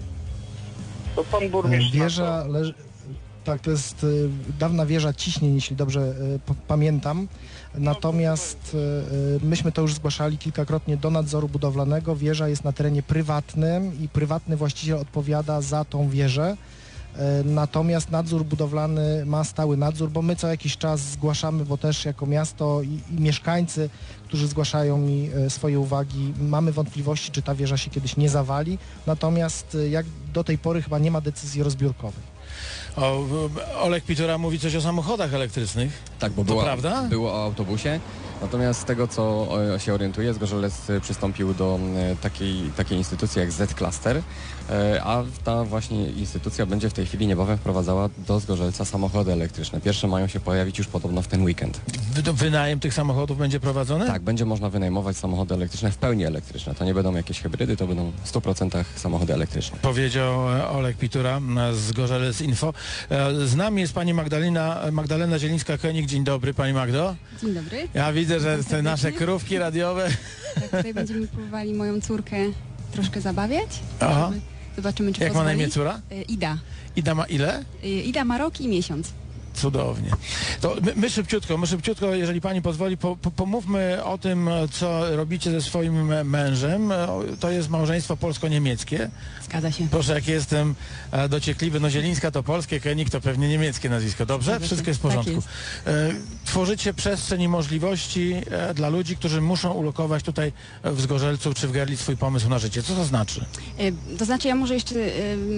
To pan burmistrz... na Wieża leży... Tak, to jest y, dawna wieża Ciśnień, jeśli dobrze y, p- pamiętam. Natomiast y, y, myśmy to już zgłaszali kilkakrotnie do nadzoru budowlanego. Wieża jest na terenie prywatnym i prywatny właściciel odpowiada za tą wieżę. Y, natomiast nadzór budowlany ma stały nadzór, bo my co jakiś czas zgłaszamy, bo też jako miasto i, i mieszkańcy, którzy zgłaszają mi y, swoje uwagi, mamy wątpliwości, czy ta wieża się kiedyś nie zawali. Natomiast y, jak do tej pory chyba nie ma decyzji rozbiórkowej. O, Oleg Pitura mówi coś o samochodach elektrycznych. Tak, bo To było, prawda? było o autobusie. Natomiast z tego, co e, się orientuję, Zgorzelec e, przystąpił do e, takiej, takiej instytucji jak Z-Cluster, e, a ta właśnie instytucja będzie w tej chwili niebawem wprowadzała do Zgorzelca samochody elektryczne. Pierwsze mają się pojawić już podobno w ten weekend. Wy- Wynajem tych samochodów będzie prowadzony? Tak, będzie można wynajmować samochody elektryczne w pełni elektryczne. To nie będą jakieś hybrydy, to będą w stu procentach samochody elektryczne. Powiedział e, Oleg Pitura e, z Gorzelec Info. E, Z nami jest pani Magdalena, Magdalena Zielińska-Koenig. Dzień dobry, pani Magdo. Dzień dobry. Ja widzę, że te serdecznie. nasze krówki radiowe. Tak, tutaj będziemy próbowali moją córkę troszkę zabawiać. Aha. Żeby- Zobaczymy, czy Jak ma na pozwoli. imię córa? Y, Ida. Ida ma ile? Y, Ida ma rok i miesiąc. Cudownie. To my, my szybciutko, my szybciutko, jeżeli pani pozwoli, po, po, pomówmy o tym, co robicie ze swoim mężem. To jest małżeństwo polsko-niemieckie. Zgadza się. Proszę, jak jestem e, dociekliwy, no Zielińska to polskie, Koenig to pewnie niemieckie nazwisko. Dobrze? Zgadza się. Wszystko jest w Tak porządku. jest. E, Tworzycie przestrzeń i możliwości e, dla ludzi, którzy muszą ulokować tutaj w Zgorzelcu czy w Gerli swój pomysł na życie. Co to znaczy? Y, To znaczy, ja może jeszcze y,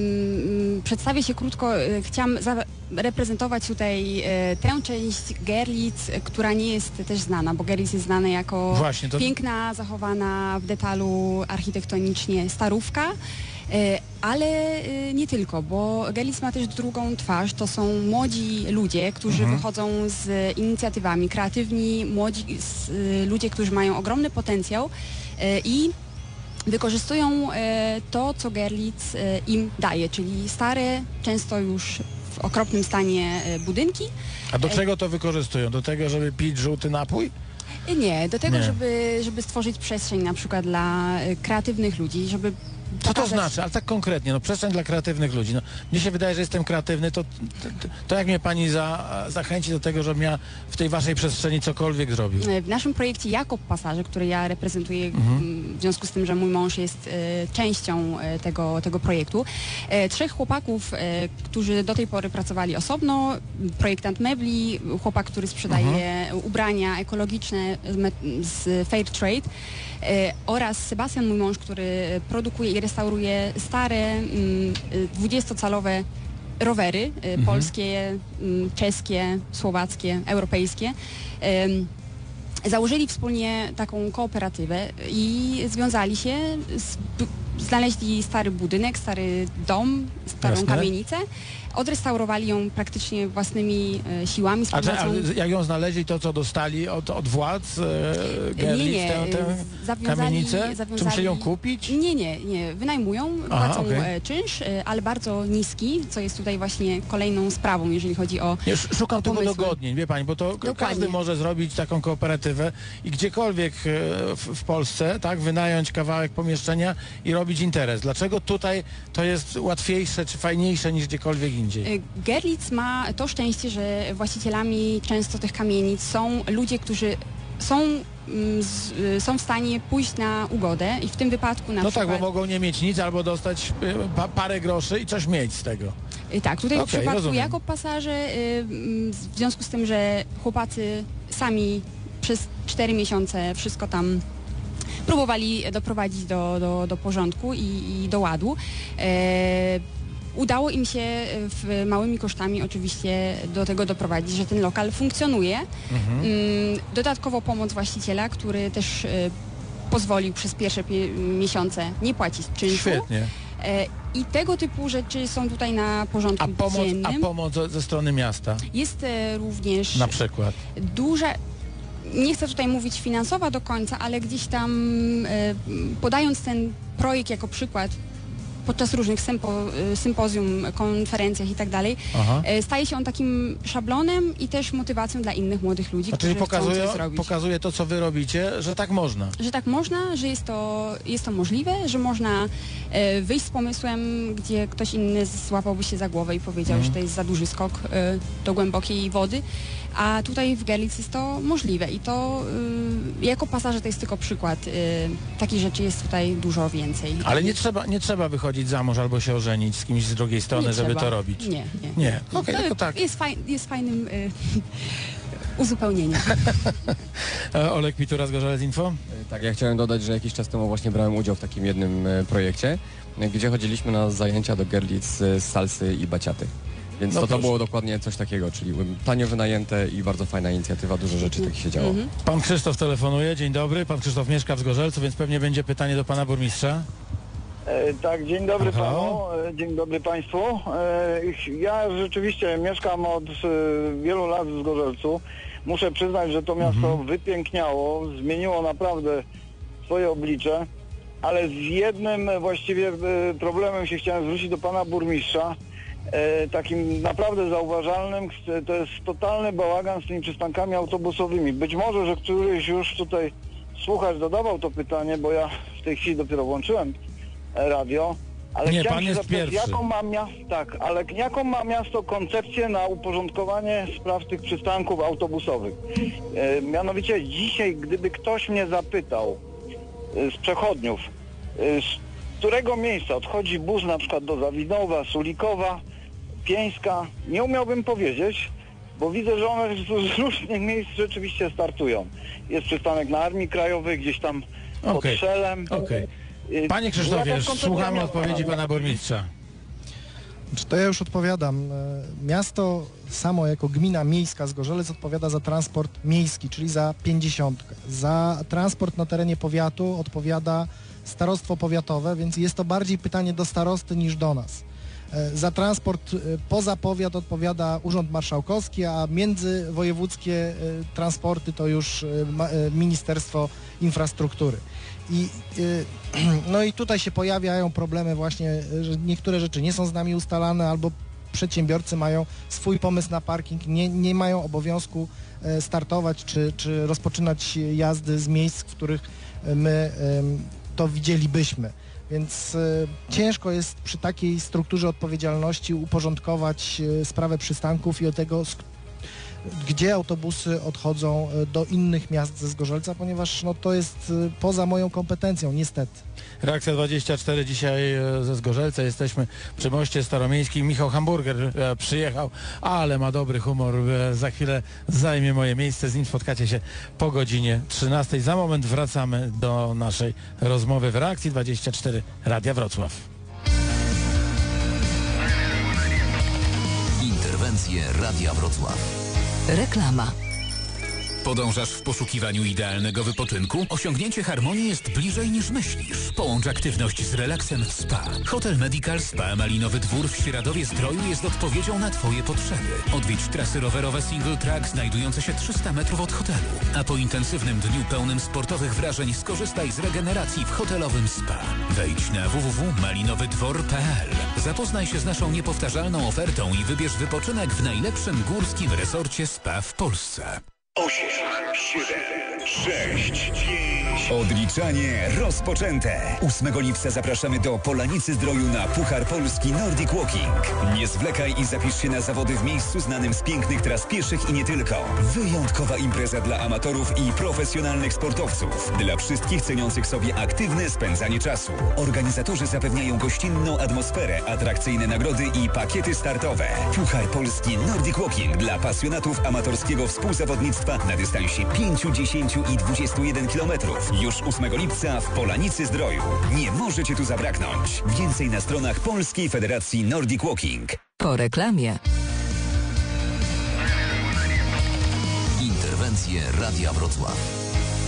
y, przedstawię się krótko. Y, Chciałam zareprezentować tutaj y, tę część Gerlitz, y, która nie jest też znana, bo Gerlitz jest znana jako Właśnie, to- piękna, zachowana w detalu architektonicznie starówka. E, Ale e, nie tylko, bo Gerlitz ma też drugą twarz. To są młodzi ludzie, którzy Mhm. wychodzą z inicjatywami, kreatywni, młodzi z, e, ludzie, którzy mają ogromny potencjał e, i wykorzystują e, to, co Gerlitz e, im daje, czyli stare, często już w okropnym stanie e, budynki. A do E, czego to wykorzystują? Do tego, żeby pić żółty napój? E, Nie, do tego, Nie. Żeby, żeby stworzyć przestrzeń na przykład dla e, kreatywnych ludzi, żeby Co to pokazać- znaczy? Ale tak konkretnie, no przestrzeń dla kreatywnych ludzi. No, mnie się wydaje, że jestem kreatywny, to, to, to jak mnie pani za, zachęci do tego, żebym ja w tej waszej przestrzeni cokolwiek zrobił? W naszym projekcie Jakob Pasaże, który ja reprezentuję Mhm. m, w związku z tym, że mój mąż jest e, częścią e, tego, tego projektu, e, trzech chłopaków, e, którzy do tej pory pracowali osobno, projektant mebli, chłopak, który sprzedaje ubrania ekologiczne z, me- z Fair Trade e, oraz Sebastian, mój mąż, który produkuje i restauruje stare mm, e, dwudziestocalowe rowery e, Mhm. polskie, m, czeskie, słowackie, europejskie. Em, Założyli wspólnie taką kooperatywę i związali się, z, b- znaleźli stary budynek, stary dom, starą Jasne. kamienicę, odrestaurowali ją praktycznie własnymi e, siłami z A, czy, pomocą... a jak ją znaleźli, to co dostali od, od władz e, Gerlitz, nie, nie, tę, tę zawiązali- kamienicę? Czy zawiązali- musieli ją kupić? Nie, nie, nie. Wynajmują, Aha, płacą okej. e, czynsz, e, ale bardzo niski, co jest tutaj właśnie kolejną sprawą, jeżeli chodzi o Nie, sz- szukam o tylko pomysły. dogodnień, wie pani, bo to Dokładnie. każdy może zrobić taką kooperatywę i gdziekolwiek e, w, w Polsce, tak, wynająć kawałek pomieszczenia i robić interes. Dlaczego tutaj to jest łatwiejsze czy fajniejsze niż gdziekolwiek indziej? Y, Gerlitz ma to szczęście, że właścicielami często tych kamienic są ludzie, którzy są, mm, z, y, są w stanie pójść na ugodę i w tym wypadku na No przykład... tak, bo mogą nie mieć nic albo dostać e, pa, parę groszy i coś mieć z tego. Y, Tak, tutaj Okej, w przypadku rozumiem. jako pasaże, y, mm, w związku z tym, że chłopacy sami przez cztery miesiące wszystko tam próbowali doprowadzić do, do, do porządku i, i do ładu. E, udało im się w małymi kosztami oczywiście do tego doprowadzić, że ten lokal funkcjonuje. Mhm. Mm, dodatkowo pomoc właściciela, który też e, pozwolił przez pierwsze pie- miesiące nie płacić czynszu. Świetnie. E, I tego typu rzeczy są tutaj na porządku A pomoc, a dziennym. pomoc ze strony miasta Jest e, również na przykład? duża, nie chcę tutaj mówić finansowa do końca, ale gdzieś tam e, podając ten projekt jako przykład podczas różnych sympo, e, sympozjum, konferencjach i tak dalej, Aha. e, staje się on takim szablonem i też motywacją dla innych młodych ludzi, A czyli którzy chcą pokazuje, coś zrobić. pokazuje to, co wy robicie, że tak można. Że tak można, że jest to, jest to możliwe, że można e, wyjść z pomysłem, gdzie ktoś inny złapałby się za głowę i powiedział, Mhm. że to jest za duży skok e, do głębokiej wody, a tutaj w Görlitz jest to możliwe i to e, jako pasażer to jest tylko przykład. E, takich rzeczy jest tutaj dużo więcej. Ale nie trzeba, nie trzeba wychodzić za mąż albo się ożenić z kimś z drugiej strony, Nie żeby trzeba. to robić. Nie, nie. Nie, okej, To tylko tak. Jest, faj, jest fajnym e, uzupełnieniem. E, Olek Pitura z Gorzelec Info. Tak, ja chciałem dodać, że jakiś czas temu właśnie brałem udział w takim jednym e, projekcie, e, gdzie chodziliśmy na zajęcia do Görlitz z salsy i baciaty. Więc No to, to proszę. było dokładnie coś takiego, czyli um, tanio wynajęte i bardzo fajna inicjatywa, dużo rzeczy takich się działo. Mhm. Pan Krzysztof telefonuje, dzień dobry. Pan Krzysztof mieszka w Zgorzelcu, więc pewnie będzie pytanie do pana burmistrza. E, tak, dzień dobry Aha. panu, e, dzień dobry państwu. E, ja rzeczywiście mieszkam od e, wielu lat w Zgorzelcu. Muszę przyznać, że to miasto Mhm. wypiękniało, zmieniło naprawdę swoje oblicze, ale z jednym właściwie e, problemem się chciałem zwrócić do pana burmistrza. E, takim naprawdę zauważalnym, to jest totalny bałagan z tymi przystankami autobusowymi. Być może, że któryś już tutaj słuchacz zadawał to pytanie, bo ja w tej chwili dopiero włączyłem radio, ale Nie, chciałem pan się jest zapytać, pierwszy. jaką ma miasto, tak, ale jaką ma miasto koncepcję na uporządkowanie spraw tych przystanków autobusowych? E, mianowicie dzisiaj, gdyby ktoś mnie zapytał e, z przechodniów, e, z którego miejsca odchodzi bus na przykład do Zawinowa, Sulikowa, Pieńska, nie umiałbym powiedzieć, bo widzę, że one z różnych miejsc rzeczywiście startują. Jest przystanek na Armii Krajowej, gdzieś tam pod Okej. Szelem. Okej. Y, Panie Krzysztofie, jaka koncepcja słuchamy miasta? odpowiedzi pana burmistrza. Czy to ja już odpowiadam. E, Miasto samo jako gmina miejska Zgorzelec odpowiada za transport miejski, czyli za pięćdziesiątkę. Za transport na terenie powiatu odpowiada starostwo powiatowe, więc jest to bardziej pytanie do starosty niż do nas. E, Za transport e, poza powiat odpowiada Urząd Marszałkowski, a międzywojewódzkie e, transporty to już e, ma- e, Ministerstwo Infrastruktury. I, y, no i tutaj się pojawiają problemy właśnie, że niektóre rzeczy nie są z nami ustalane, albo przedsiębiorcy mają swój pomysł na parking, nie, nie mają obowiązku e, startować czy, czy rozpoczynać jazdy z miejsc, w których my em, to widzielibyśmy. Więc e, ciężko jest przy takiej strukturze odpowiedzialności uporządkować e, sprawę przystanków i od tego, sk- gdzie autobusy odchodzą e, do innych miast ze Zgorzelca, ponieważ no, to jest e, poza moją kompetencją, niestety. Reakcja dwadzieścia cztery dzisiaj e, ze Zgorzelca. Jesteśmy przy moście staromiejskim. Michał Hamburger e, przyjechał, ale ma dobry humor. E, za chwilę zajmie moje miejsce. Z nim spotkacie się po godzinie trzynastej. Za moment wracamy do naszej rozmowy w Reakcji dwadzieścia cztery Radia Wrocław. Interwencje Radia Wrocław. Reklama. Podążasz w poszukiwaniu idealnego wypoczynku? Osiągnięcie harmonii jest bliżej niż myślisz. Połącz aktywność z relaksem w spa. Hotel Medical Spa Malinowy Dwór w Świeradowie Zdroju jest odpowiedzią na Twoje potrzeby. Odwiedź trasy rowerowe Single Track znajdujące się trzysta metrów od hotelu. A po intensywnym dniu pełnym sportowych wrażeń skorzystaj z regeneracji w hotelowym spa. Wejdź na w w w kropka malinowy dwór kropka p l. Zapoznaj się z naszą niepowtarzalną ofertą i wybierz wypoczynek w najlepszym górskim resorcie spa w Polsce. osiem, siedem, sześć, pięć. Odliczanie rozpoczęte. ósmego lipca zapraszamy do Polanicy Zdroju na Puchar Polski Nordic Walking. Nie zwlekaj i zapisz się na zawody w miejscu znanym z pięknych tras pieszych i nie tylko. Wyjątkowa impreza dla amatorów i profesjonalnych sportowców. Dla wszystkich ceniących sobie aktywne spędzanie czasu. Organizatorzy zapewniają gościnną atmosferę, atrakcyjne nagrody i pakiety startowe. Puchar Polski Nordic Walking dla pasjonatów amatorskiego współzawodnictwa na dystansie pięć, dziesięć i dwadzieścia jeden kilometrów. Już ósmego lipca w Polanicy Zdroju. Nie możecie tu zabraknąć. Więcej na stronach Polskiej Federacji Nordic Walking. Po reklamie. Interwencje Radia Wrocław.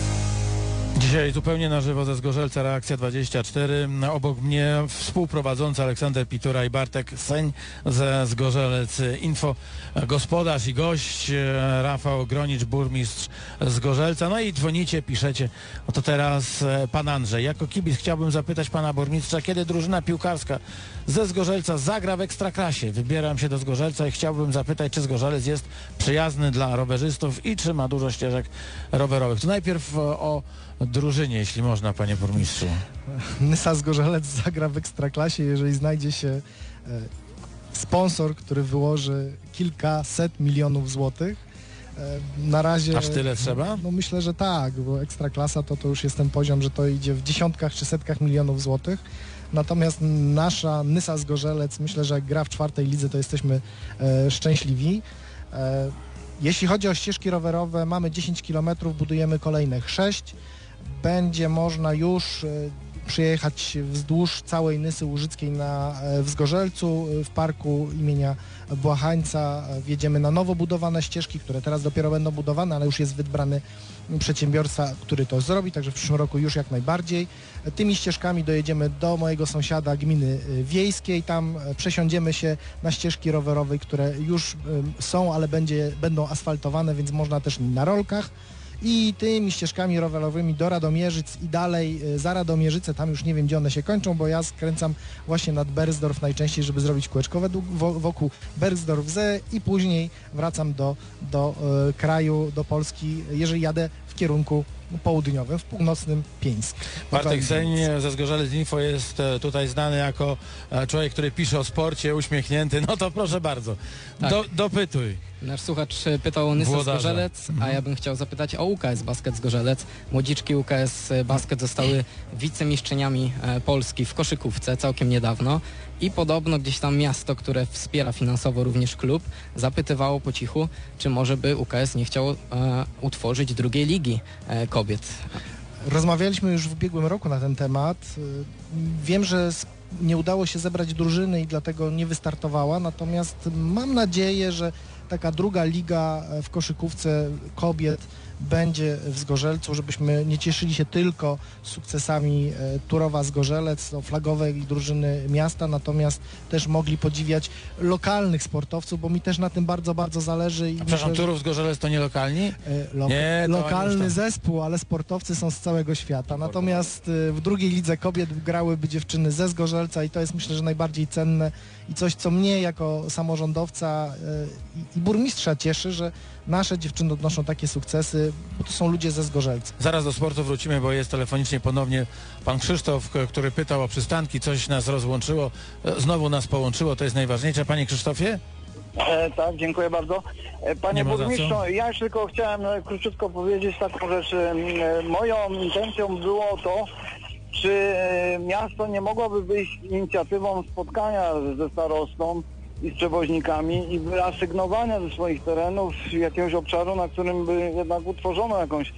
Dzisiaj zupełnie na żywo ze Zgorzelca Reakcja dwadzieścia cztery. Obok mnie współprowadzący Aleksander Pitura i Bartek Seń ze Zgorzelec Info. Gospodarz i gość Rafał Gronicz, burmistrz Zgorzelca. No i dzwonicie, piszecie. No to teraz pan Andrzej. Jako kibic chciałbym zapytać pana burmistrza, kiedy drużyna piłkarska ze Zgorzelca zagra w Ekstraklasie. Wybieram się do Zgorzelca i chciałbym zapytać, czy Zgorzelec jest przyjazny dla rowerzystów i czy ma dużo ścieżek rowerowych. To najpierw o drużynie, jeśli można, panie burmistrzu. Nysa Zgorzelec zagra w Ekstraklasie, jeżeli znajdzie się e, sponsor, który wyłoży kilkaset milionów złotych. E, na razie... Aż tyle trzeba? No myślę, że tak, bo Ekstraklasa to, to już jest ten poziom, że to idzie w dziesiątkach czy setkach milionów złotych. Natomiast nasza Nysa Zgorzelec, myślę, że jak gra w czwartej lidze, to jesteśmy e, szczęśliwi. E, jeśli chodzi o ścieżki rowerowe, mamy dziesięć kilometrów, budujemy kolejnych sześć. Będzie można już e, przyjechać wzdłuż całej Nysy Łużyckiej na, e, w Zgorzelcu, w parku imienia Błachańca. Wjedziemy na nowo budowane ścieżki, które teraz dopiero będą budowane, ale już jest wybrany przedsiębiorca, który to zrobi, także w przyszłym roku już jak najbardziej. Tymi ścieżkami dojedziemy do mojego sąsiada gminy wiejskiej, tam przesiądziemy się na ścieżki rowerowe, które już są, ale będzie, będą asfaltowane, więc można też na rolkach. I tymi ścieżkami rowerowymi do Radomierzyc i dalej za Radomierzyce, tam już nie wiem, gdzie one się kończą, bo ja skręcam właśnie nad Bergsdorf najczęściej, żeby zrobić kółeczko wokół Bergsdorf-Zee i później wracam do, do e, kraju, do Polski, jeżeli jadę w kierunku południowym, w północnym Pieńsk. Bartek Seń ze Zgorzelec Info jest tutaj znany jako człowiek, który pisze o sporcie, uśmiechnięty. No to proszę bardzo, tak. do, dopytuj. Nasz słuchacz pytał o Nysę Zgorzelec, a ja bym chciał zapytać o U K S Basket Zgorzelec. Młodziczki U K S Basket zostały wicemistrzyniami Polski w koszykówce całkiem niedawno i podobno gdzieś tam miasto, które wspiera finansowo również klub, zapytywało po cichu, czy może by U K S nie chciało e, utworzyć drugiej ligi e, kobiet. Rozmawialiśmy już w ubiegłym roku na ten temat. Wiem, że nie udało się zebrać drużyny i dlatego nie wystartowała, natomiast mam nadzieję, że taka druga liga w koszykówce kobiet będzie w Zgorzelcu, żebyśmy nie cieszyli się tylko sukcesami Turowa Zgorzelec, no, flagowej drużyny miasta, natomiast też mogli podziwiać lokalnych sportowców, bo mi też na tym bardzo, bardzo zależy. I A przepraszam, myślę, Turów Zgorzelec to nie lokalni? Lo nie, to lokalny zespół, ale sportowcy są z całego świata. Natomiast w drugiej lidze kobiet grałyby dziewczyny ze Zgorzelca i to jest, myślę, że najbardziej cenne i coś, co mnie jako samorządowca i burmistrza cieszy, że nasze dziewczyny odnoszą takie sukcesy, bo to są ludzie ze Zgorzelca. Zaraz do sportu wrócimy, bo jest telefonicznie ponownie pan Krzysztof, który pytał o przystanki, coś nas rozłączyło, znowu nas połączyło, to jest najważniejsze. Panie Krzysztofie? E, tak, dziękuję bardzo. E, Panie burmistrzu, ja już tylko chciałem e, króciutko powiedzieć taką rzecz. E, moją intencją było to, czy e, miasto nie mogłoby wyjść z inicjatywą spotkania ze starostą i z przewoźnikami i wyasygnowania ze swoich terenów jakiegoś obszaru, na którym by jednak utworzono jakąś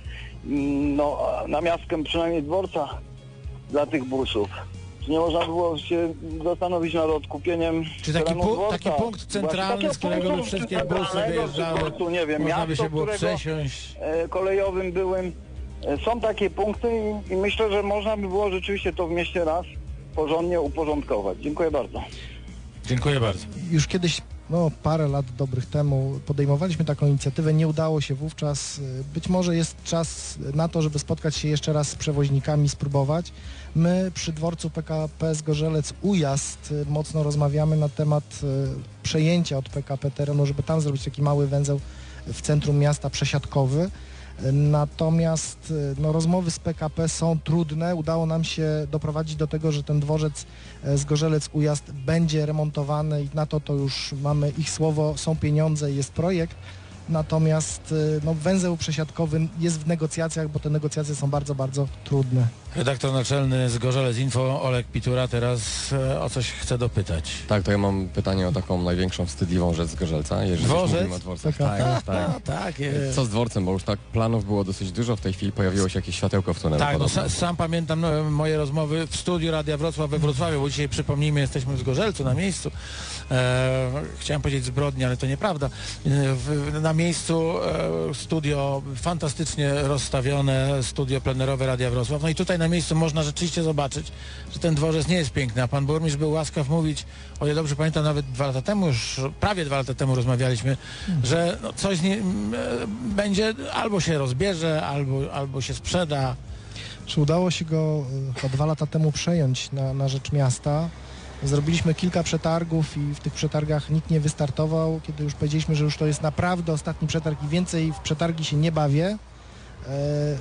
no, namiastkę przynajmniej dworca dla tych busów. Czy nie można było się zastanowić nad odkupieniem Czy taki, pu dworca? taki punkt centralny, z którego by wszystkie busy wyjeżdżały, prostu, nie wiem, można by miasto, się było przesiąść? E, kolejowym byłym. E, są takie punkty i, i myślę, że można by było rzeczywiście to w mieście raz porządnie uporządkować. Dziękuję bardzo. Dziękuję bardzo. Już kiedyś, no parę lat dobrych temu podejmowaliśmy taką inicjatywę, nie udało się wówczas. Być może jest czas na to, żeby spotkać się jeszcze raz z przewoźnikami, spróbować. My przy dworcu P K P Zgorzelec Ujazd mocno rozmawiamy na temat przejęcia od P K P terenu, żeby tam zrobić taki mały węzeł w centrum miasta przesiadkowy. Natomiast no, rozmowy z P K P są trudne. Udało nam się doprowadzić do tego, że ten dworzec Zgorzelec-Ujazd będzie remontowany i na to to już mamy ich słowo, są pieniądze, jest projekt. Natomiast no, węzeł przesiadkowy jest w negocjacjach, bo te negocjacje są bardzo, bardzo trudne. Redaktor naczelny z Gorzelec Info, Oleg Pitura, teraz e, o coś chce dopytać. Tak, to ja mam pytanie o taką największą wstydliwą rzecz z Gorzelca. Jeżeli Dworzec? mówimy o dworcach. Tak, tak, tak. A, tak. Co z dworcem, bo już tak planów było dosyć dużo, w tej chwili pojawiło się jakieś światełko w tunelu. Tak, no, sa, sam pamiętam no, moje rozmowy w studiu Radia Wrocław we Wrocławiu, bo dzisiaj przypomnijmy, jesteśmy w Zgorzelcu na miejscu. E, chciałem powiedzieć zbrodni, ale to nieprawda. E, w, na miejscu e, studio fantastycznie rozstawione, studio plenerowe Radia Wrocław. No i tutaj na miejscu można rzeczywiście zobaczyć, że ten dworzec nie jest piękny, a pan burmistrz był łaskaw mówić, o ile dobrze pamiętam, nawet dwa lata temu, już prawie dwa lata temu rozmawialiśmy, że no, coś nie, będzie, albo się rozbierze, albo, albo się sprzeda. Czy udało się go chyba dwa lata temu przejąć na, na rzecz miasta? Zrobiliśmy kilka przetargów i w tych przetargach nikt nie wystartował, kiedy już powiedzieliśmy, że już to jest naprawdę ostatni przetarg i więcej w przetargi się nie bawię. E,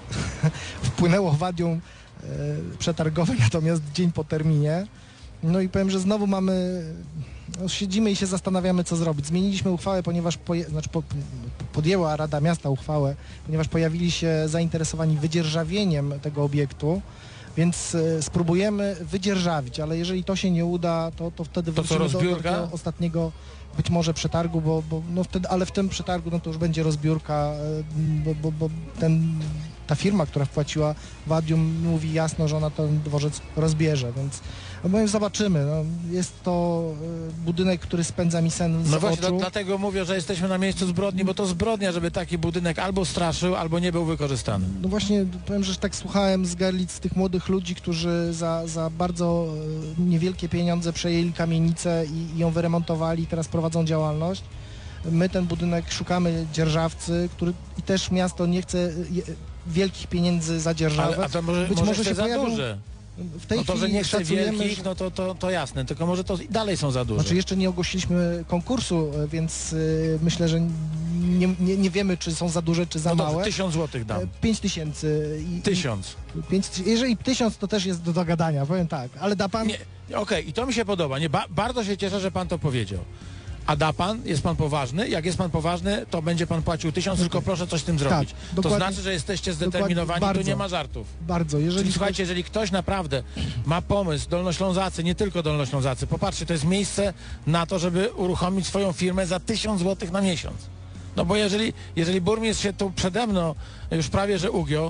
wpłynęło wadium e, przetargowe, natomiast dzień po terminie. No i powiem, że znowu mamy, no, siedzimy i się zastanawiamy, co zrobić. Zmieniliśmy uchwałę, ponieważ poje, znaczy po, podjęła Rada Miasta uchwałę, ponieważ pojawili się zainteresowani wydzierżawieniem tego obiektu. Więc y, spróbujemy wydzierżawić, ale jeżeli to się nie uda, to, to wtedy to wrócimy co, do, do tego ostatniego być może przetargu, bo, bo no wtedy, ale w tym przetargu no to już będzie rozbiórka, y, bo, bo, bo ten, ta firma, która wpłaciła wadium, mówi jasno, że ona ten dworzec rozbierze, więc no, zobaczymy. No, jest to y, budynek, który spędza mi sen z No właśnie, oczu. do, dlatego mówię, że jesteśmy na miejscu zbrodni, bo to zbrodnia, żeby taki budynek albo straszył, albo nie był wykorzystany. No właśnie, powiem, że tak słuchałem z Gerlitz, z tych młodych ludzi, którzy za, za bardzo e, niewielkie pieniądze przejęli kamienicę i, i ją wyremontowali i teraz prowadzą działalność. My ten budynek szukamy dzierżawcy, który i też miasto nie chce je, wielkich pieniędzy za dzierżawę. Ale, a to może, Być może, może się za pojawią... duże. W tej no to, że chwili nie chce szacujemy, wielkich, że... no to, to, to jasne, tylko może to dalej są za duże. Znaczy jeszcze nie ogłosiliśmy konkursu, więc y, myślę, że nie, nie, nie wiemy, czy są za duże, czy za no małe. dobrze, tysiąc złotych dam. Pięć tysięcy. I, Tysiąc. I, pięć, jeżeli tysiąc, to też jest do dogadania, powiem tak, ale da pan... Okej, okay, i to mi się podoba. Nie, ba bardzo się cieszę, że pan to powiedział. A da pan? Jest pan poważny? Jak jest pan poważny, to będzie pan płacił tysiąc, tylko proszę coś z tym zrobić. Tak, to znaczy, że jesteście zdeterminowani, bardzo, tu nie ma żartów. Bardzo. Jeżeli Czyli ktoś... słuchajcie, jeżeli ktoś naprawdę ma pomysł, Dolnoślązacy, nie tylko Dolnoślązacy, popatrzcie, to jest miejsce na to, żeby uruchomić swoją firmę za tysiąc złotych na miesiąc. No bo jeżeli, jeżeli burmistrz się tu przede mną już prawie że ugiął,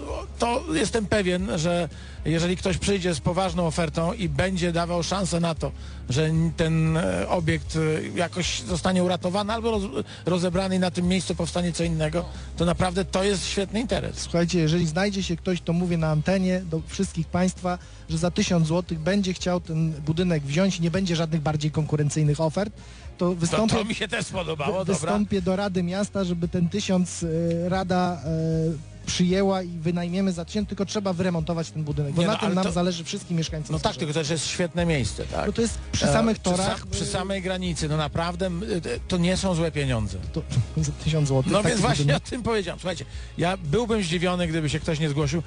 to jestem pewien, że jeżeli ktoś przyjdzie z poważną ofertą i będzie dawał szansę na to, że ten obiekt jakoś zostanie uratowany albo roz, rozebrany i na tym miejscu powstanie co innego, to naprawdę to jest świetny interes. Słuchajcie, jeżeli znajdzie się ktoś, to mówię na antenie do wszystkich państwa, że za tysiąc złotych będzie chciał ten budynek wziąć i nie będzie żadnych bardziej konkurencyjnych ofert, to wystąpię, to, to mi się też podobało, wystąpię dobra. do Rady Miasta, żeby ten tysiąc y, Rada y, przyjęła i wynajmiemy za tysiąc, tylko trzeba wyremontować ten budynek, bo nie, na no, tym nam to... zależy wszystkim mieszkańcom. No tak, tylko to też jest świetne miejsce, tak? No to jest przy samych e, torach. Przy, przy samej granicy, no naprawdę to nie są złe pieniądze. To, za tysiąc złotych. No więc właśnie budynek. o tym powiedziałem. Słuchajcie, ja byłbym zdziwiony, gdyby się ktoś nie zgłosił.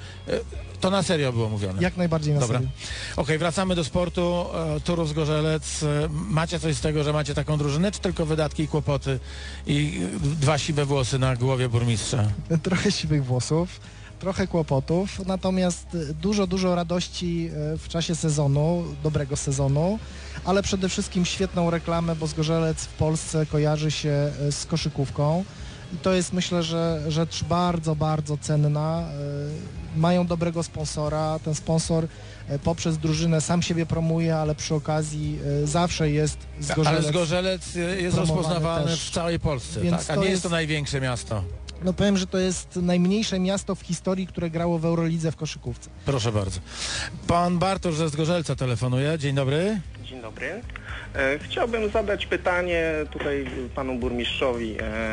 To na serio było mówione. Jak najbardziej na Dobra. serio. Okej, okay, wracamy do sportu. Turów Zgorzelec. Macie coś z tego, że macie taką drużynę, czy tylko wydatki i kłopoty i dwa siwe włosy na głowie burmistrza? Trochę siwych włosów, trochę kłopotów, natomiast dużo, dużo radości w czasie sezonu, dobrego sezonu, ale przede wszystkim świetną reklamę, bo Zgorzelec w Polsce kojarzy się z koszykówką i to jest, myślę, że rzecz bardzo, bardzo cenna. Mają dobrego sponsora, ten sponsor poprzez drużynę sam siebie promuje, ale przy okazji zawsze jest Zgorzelec. Ale Zgorzelec jest rozpoznawany też w całej Polsce, Więc tak? A nie jest jest to największe miasto. No powiem, że to jest najmniejsze miasto w historii, które grało w Eurolidze w koszykówce. Proszę bardzo. Pan Bartosz ze Zgorzelca telefonuje. Dzień dobry. Dzień dobry. E, chciałbym zadać pytanie tutaj panu burmistrzowi. E,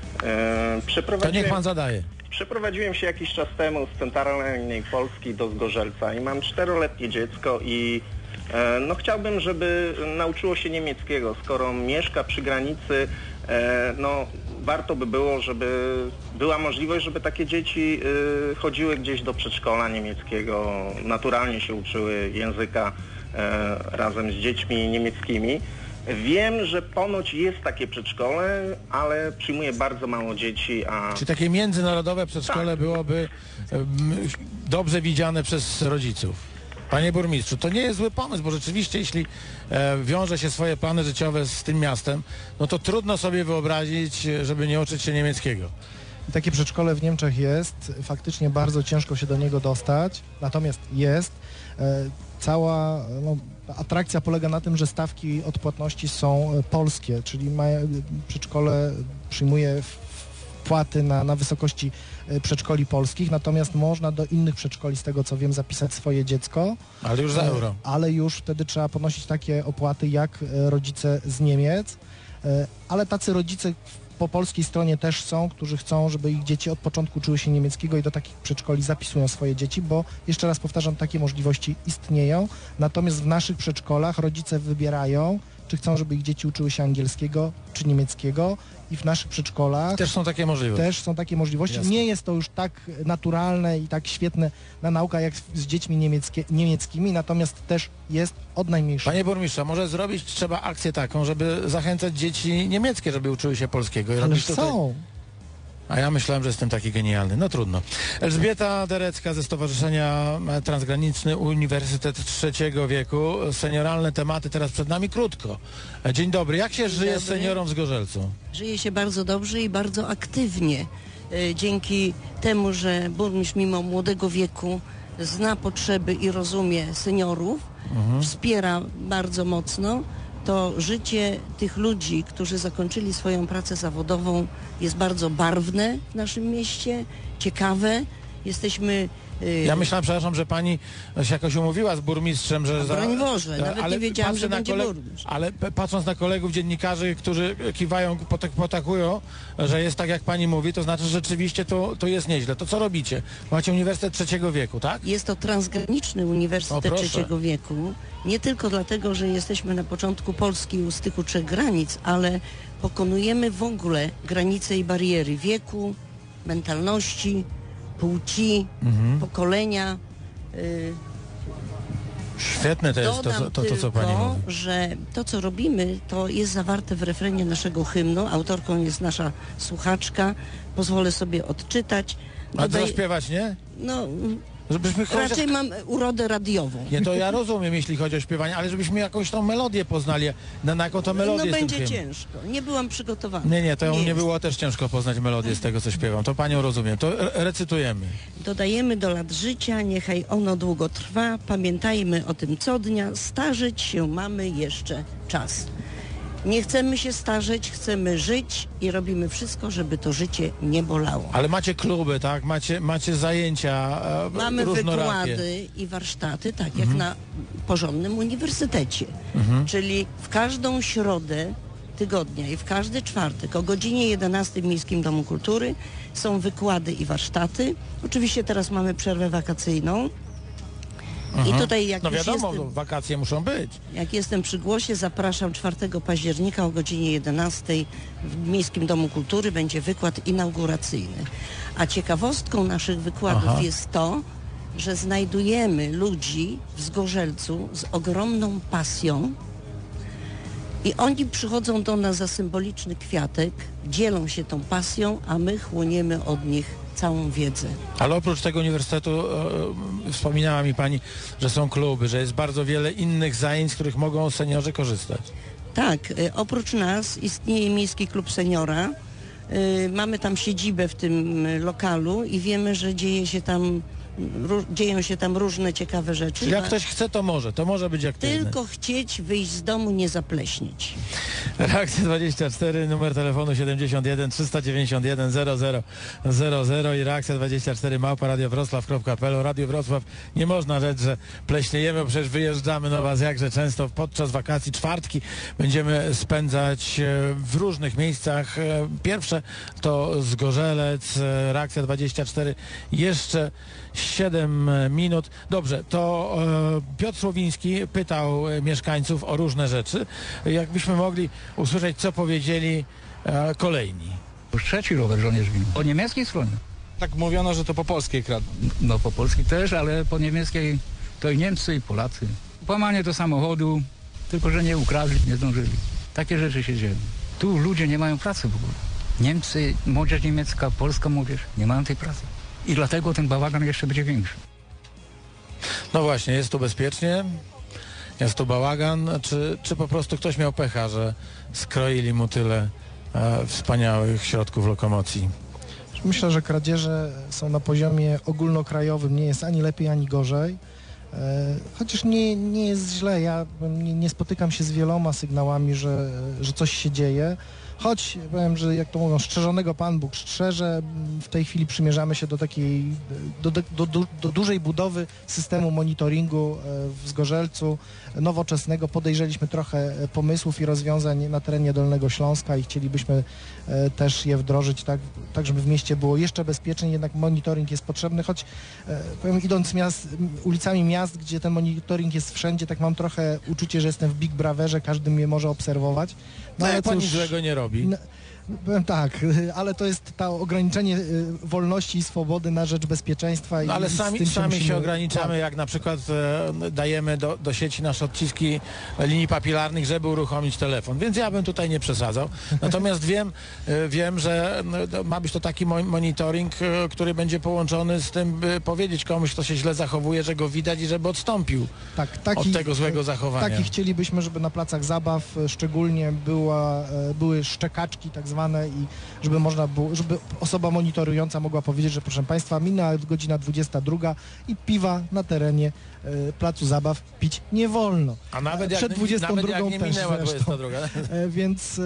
e, przeprowadziłem... To niech pan zadaje. Przeprowadziłem się jakiś czas temu z centralnej Polski do Zgorzelca i mam czteroletnie dziecko i e, no chciałbym, żeby nauczyło się niemieckiego, skoro mieszka przy granicy. E, no warto by było, żeby była możliwość, żeby takie dzieci y, chodziły gdzieś do przedszkola niemieckiego, naturalnie się uczyły języka y, razem z dziećmi niemieckimi. Wiem, że ponoć jest takie przedszkole, ale przyjmuje bardzo mało dzieci, a... Czy takie międzynarodowe przedszkole Tak. byłoby em, dobrze widziane przez rodziców? Panie burmistrzu, to nie jest zły pomysł, bo rzeczywiście jeśli e, wiąże się swoje plany życiowe z tym miastem, no to trudno sobie wyobrazić, żeby nie uczyć się niemieckiego. Takie przedszkole w Niemczech jest, faktycznie bardzo ciężko się do niego dostać, natomiast jest. E, cała no, atrakcja polega na tym, że stawki odpłatności są e, polskie, czyli ma, przedszkole przyjmuje wpłaty na, na wysokości e, przedszkoli polskich, natomiast można do innych przedszkoli, z tego co wiem, zapisać swoje dziecko. Ale już za e, euro. Ale już wtedy trzeba ponosić takie opłaty jak e, rodzice z Niemiec, e, ale tacy rodzice po polskiej stronie też są, którzy chcą, żeby ich dzieci od początku uczyły się niemieckiego i do takich przedszkoli zapisują swoje dzieci, bo jeszcze raz powtarzam, takie możliwości istnieją. Natomiast w naszych przedszkolach rodzice wybierają, czy chcą, żeby ich dzieci uczyły się angielskiego czy niemieckiego i w naszych przedszkolach Też są takie możliwości. też są takie możliwości. Jasne. Nie jest to już tak naturalne i tak świetne na nauka jak z dziećmi niemieckie, niemieckimi, natomiast też jest od najmniejszych. Panie burmistrzu, może zrobić trzeba akcję taką, żeby zachęcać dzieci niemieckie, żeby uczyły się polskiego. I Ależ robić tutaj... są. A ja myślałem, że jestem taki genialny. No trudno. Elżbieta Derecka ze Stowarzyszenia Transgraniczny Uniwersytet Trzeciego Wieku. Senioralne tematy teraz przed nami krótko. Dzień dobry. Jak się żyje z seniorom w Zgorzelcu? Żyje się bardzo dobrze i bardzo aktywnie. E, Dzięki temu, że burmistrz mimo młodego wieku zna potrzeby i rozumie seniorów, Mhm. wspiera bardzo mocno, to życie tych ludzi, którzy zakończyli swoją pracę zawodową, jest bardzo barwne w naszym mieście, ciekawe. Jesteśmy... y, Ja myślałem, przepraszam, że pani się jakoś umówiła z burmistrzem, że... A broń Boże, nawet nie wiedziałam, patrzę że na będzie koleg- burmistrz. Ale p- patrząc na kolegów dziennikarzy, którzy kiwają, potak- potakują, że jest tak, jak pani mówi, to znaczy, że rzeczywiście to, to jest nieźle. To co robicie? Macie Uniwersytet Trzeciego Wieku, tak? Jest to transgraniczny O, Uniwersytet proszę. Trzeciego Wieku. Nie tylko dlatego, że jesteśmy na początku Polski u styku trzech granic, ale pokonujemy w ogóle granice i bariery wieku, mentalności, płci, Mhm. pokolenia. Y, Świetne to jest to, Dodam co- to, to, co pani tylko, mówi. że to, co robimy, to jest zawarte w refrenie naszego hymnu. Autorką jest nasza słuchaczka. Pozwolę sobie odczytać. A Dodaj- zaśpiewać, nie? No, Żebyśmy chociaż... raczej mam urodę radiową. Nie, to ja rozumiem, jeśli chodzi o śpiewanie, ale żebyśmy jakąś tą melodię poznali. Na, na jaką to melodię No jest ten będzie hymn? ciężko. Nie byłam przygotowana. Nie, nie, to nie, nie jest. było też ciężko poznać melodię z tego, co śpiewam. To panią rozumiem. To re- recytujemy. Dodajemy do lat życia, niechaj ono długo trwa. Pamiętajmy o tym co dnia. Starzeć się mamy jeszcze czas. Nie chcemy się starzeć, chcemy żyć i robimy wszystko, żeby to życie nie bolało. Ale macie kluby, tak? Macie, macie zajęcia e, Mamy różnorakie. wykłady i warsztaty, tak jak Mhm. na porządnym uniwersytecie. Mhm. Czyli w każdą środę tygodnia i w każdy czwartek o godzinie jedenastej w Miejskim Domu Kultury są wykłady i warsztaty. Oczywiście teraz mamy przerwę wakacyjną. Mhm. I tutaj jak No już wiadomo, jestem, wakacje muszą być. jak jestem przy głosie, zapraszam czwartego października o godzinie jedenastej w Miejskim Domu Kultury będzie wykład inauguracyjny. A ciekawostką naszych wykładów Aha. jest to, że znajdujemy ludzi w Zgorzelcu z ogromną pasją i oni przychodzą do nas za symboliczny kwiatek, dzielą się tą pasją, a my chłoniemy od nich całą wiedzę. Ale oprócz tego uniwersytetu e, wspominała mi pani, że są kluby, że jest bardzo wiele innych zajęć, z których mogą seniorzy korzystać. Tak, y, oprócz nas istnieje Miejski Klub Seniora. Y, mamy tam siedzibę w tym y, lokalu i wiemy, że dzieje się tam, ró- dzieją się tam różne ciekawe rzeczy. Czyli jak A ktoś chce, to może. To może być aktywny. tylko chcieć wyjść z domu, nie zapleśnieć. Reakcja dwadzieścia cztery, numer telefonu siedemdziesiąt jeden trzysta dziewięćdziesiąt jeden zero zero zero zero i reakcja dwadzieścia cztery małpa radio wrocław kropka p l. Radio Wrocław nie można rzec, że pleśniejemy, bo przecież wyjeżdżamy na was jakże często podczas wakacji. Czwartki będziemy spędzać e, w różnych miejscach. E, Pierwsze to Zgorzelec, e, reakcja dwadzieścia cztery, jeszcze siedem minut. Dobrze, to e, Piotr Słowiński pytał e, mieszkańców o różne rzeczy. Jakbyśmy mogli usłyszeć, co powiedzieli e, kolejni. Już trzeci rower żołnierz winny. Po niemieckiej stronie. Tak mówiono, że to po polskiej kradną. No po polskiej też, ale po niemieckiej to i Niemcy, i Polacy. Połamanie do samochodu, tylko że nie ukradli, nie zdążyli. Takie rzeczy się dzieją. Tu ludzie nie mają pracy w ogóle. Niemcy, młodzież niemiecka, polska młodzież nie mają tej pracy. I dlatego ten bałagan jeszcze będzie większy. No właśnie, jest tu bezpiecznie, jest tu bałagan, czy, czy po prostu ktoś miał pecha, że skroili mu tyle e, wspaniałych środków lokomocji? Myślę, że kradzieże są na poziomie ogólnokrajowym, nie jest ani lepiej, ani gorzej. E, chociaż nie, nie jest źle, ja nie, nie spotykam się z wieloma sygnałami, że, że coś się dzieje. Choć powiem, że jak to mówią, strzeżonego Pan Bóg strzeże, w tej chwili przymierzamy się do takiej, do, do, do, do dużej budowy systemu monitoringu w Zgorzelcu, nowoczesnego. Podejrzeliśmy trochę pomysłów i rozwiązań na terenie Dolnego Śląska i chcielibyśmy też je wdrożyć tak, tak żeby w mieście było jeszcze bezpieczniej, jednak monitoring jest potrzebny, choć powiem, idąc miast, ulicami miast, gdzie ten monitoring jest wszędzie, tak mam trochę uczucie, że jestem w Big Brotherze, każdy mnie może obserwować. No, no ale pan nic złego nie robi. No, powiem tak, ale to jest to ograniczenie wolności i swobody na rzecz bezpieczeństwa. No, ale i sami, z tym się, sami musimy... się ograniczamy, tak. Jak na przykład e, dajemy do, do sieci nasze odciski linii papilarnych, żeby uruchomić telefon, więc ja bym tutaj nie przesadzał. Natomiast wiem, e, wiem, że e, ma być to taki mo monitoring, e, który będzie połączony z tym, by powiedzieć komuś, kto się źle zachowuje, że go widać i żeby odstąpił tak, taki, od tego złego zachowania. Taki chcielibyśmy, żeby na placach zabaw szczególnie była, e, były szczekaczki tak zwane i żeby można było, żeby osoba monitorująca mogła powiedzieć, że proszę Państwa, minęła godzina dwudziesta druga i piwa na terenie e, placu zabaw pić nie wolno. A nawet Przed jak, dwudziestą drugą nawet jak nie minęła dwudziesta druga. E, więc e,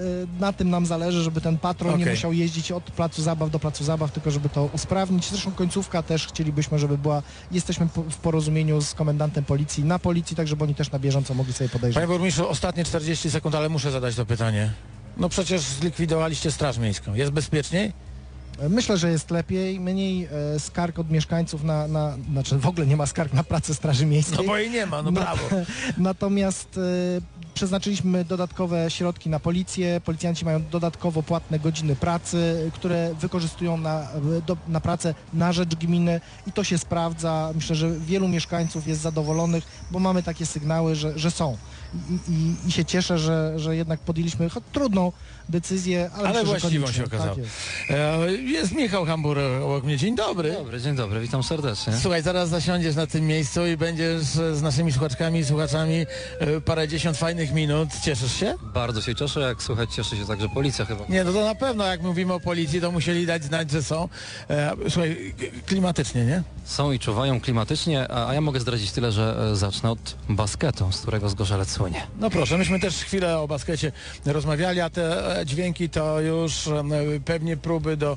na tym nam zależy, żeby ten patrol okay. nie musiał jeździć od placu zabaw do placu zabaw, tylko żeby to usprawnić. Zresztą końcówka też chcielibyśmy, żeby była, jesteśmy w porozumieniu z komendantem policji, na policji, tak żeby oni też na bieżąco mogli sobie podejrzeć. Panie burmistrzu, ostatnie czterdzieści sekund, ale muszę zadać to pytanie. No przecież zlikwidowaliście Straż Miejską. Jest bezpieczniej? Myślę, że jest lepiej. Mniej e, skarg od mieszkańców na, na... Znaczy w ogóle nie ma skarg na pracę Straży Miejskiej. No bo jej nie ma, no brawo. Natomiast e, przeznaczyliśmy dodatkowe środki na policję. Policjanci mają dodatkowo płatne godziny pracy, które wykorzystują na, do, na pracę na rzecz gminy i to się sprawdza. Myślę, że wielu mieszkańców jest zadowolonych, bo mamy takie sygnały, że, że są. I, i, i się cieszę, że, że jednak podjęliśmy choć trudną decyzję, ale, ale myślę, właściwą się okazało. Tak jest. E, jest Michał Hambur obok mnie. Dzień dobry. Dzień dobry, dzień dobry, witam serdecznie. Słuchaj, zaraz zasiądziesz na tym miejscu i będziesz z naszymi słuchaczkami i słuchaczami e, parędziesiąt fajnych minut. Cieszysz się? Bardzo się cieszę, jak słuchać cieszy się także policja chyba. Nie, no to na pewno, jak mówimy o policji, to musieli dać znać, że są. E, słuchaj, klimatycznie, nie? Są i czuwają klimatycznie, a, a ja mogę zdradzić tyle, że e, zacznę od basketu, z którego Zgorzelec słynie. No proszę, myśmy też chwilę o baskecie rozmawiali, a te dźwięki to już e, pewnie próby do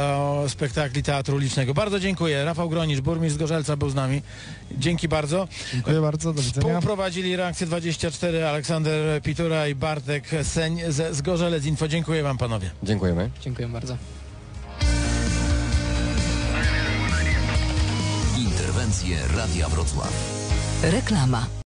e, spektakli teatru ulicznego. Bardzo dziękuję. Rafał Gronicz, burmistrz Zgorzelca był z nami. Dzięki bardzo. Dziękuję bardzo, do widzenia. Współprowadzili Reakcję dwadzieścia cztery Aleksander Pitura i Bartek Seń ze Zgorzelec Info. Dziękuję wam, panowie. Dziękujemy. Dziękuję bardzo. Interwencje Radia Wrocław. Reklama.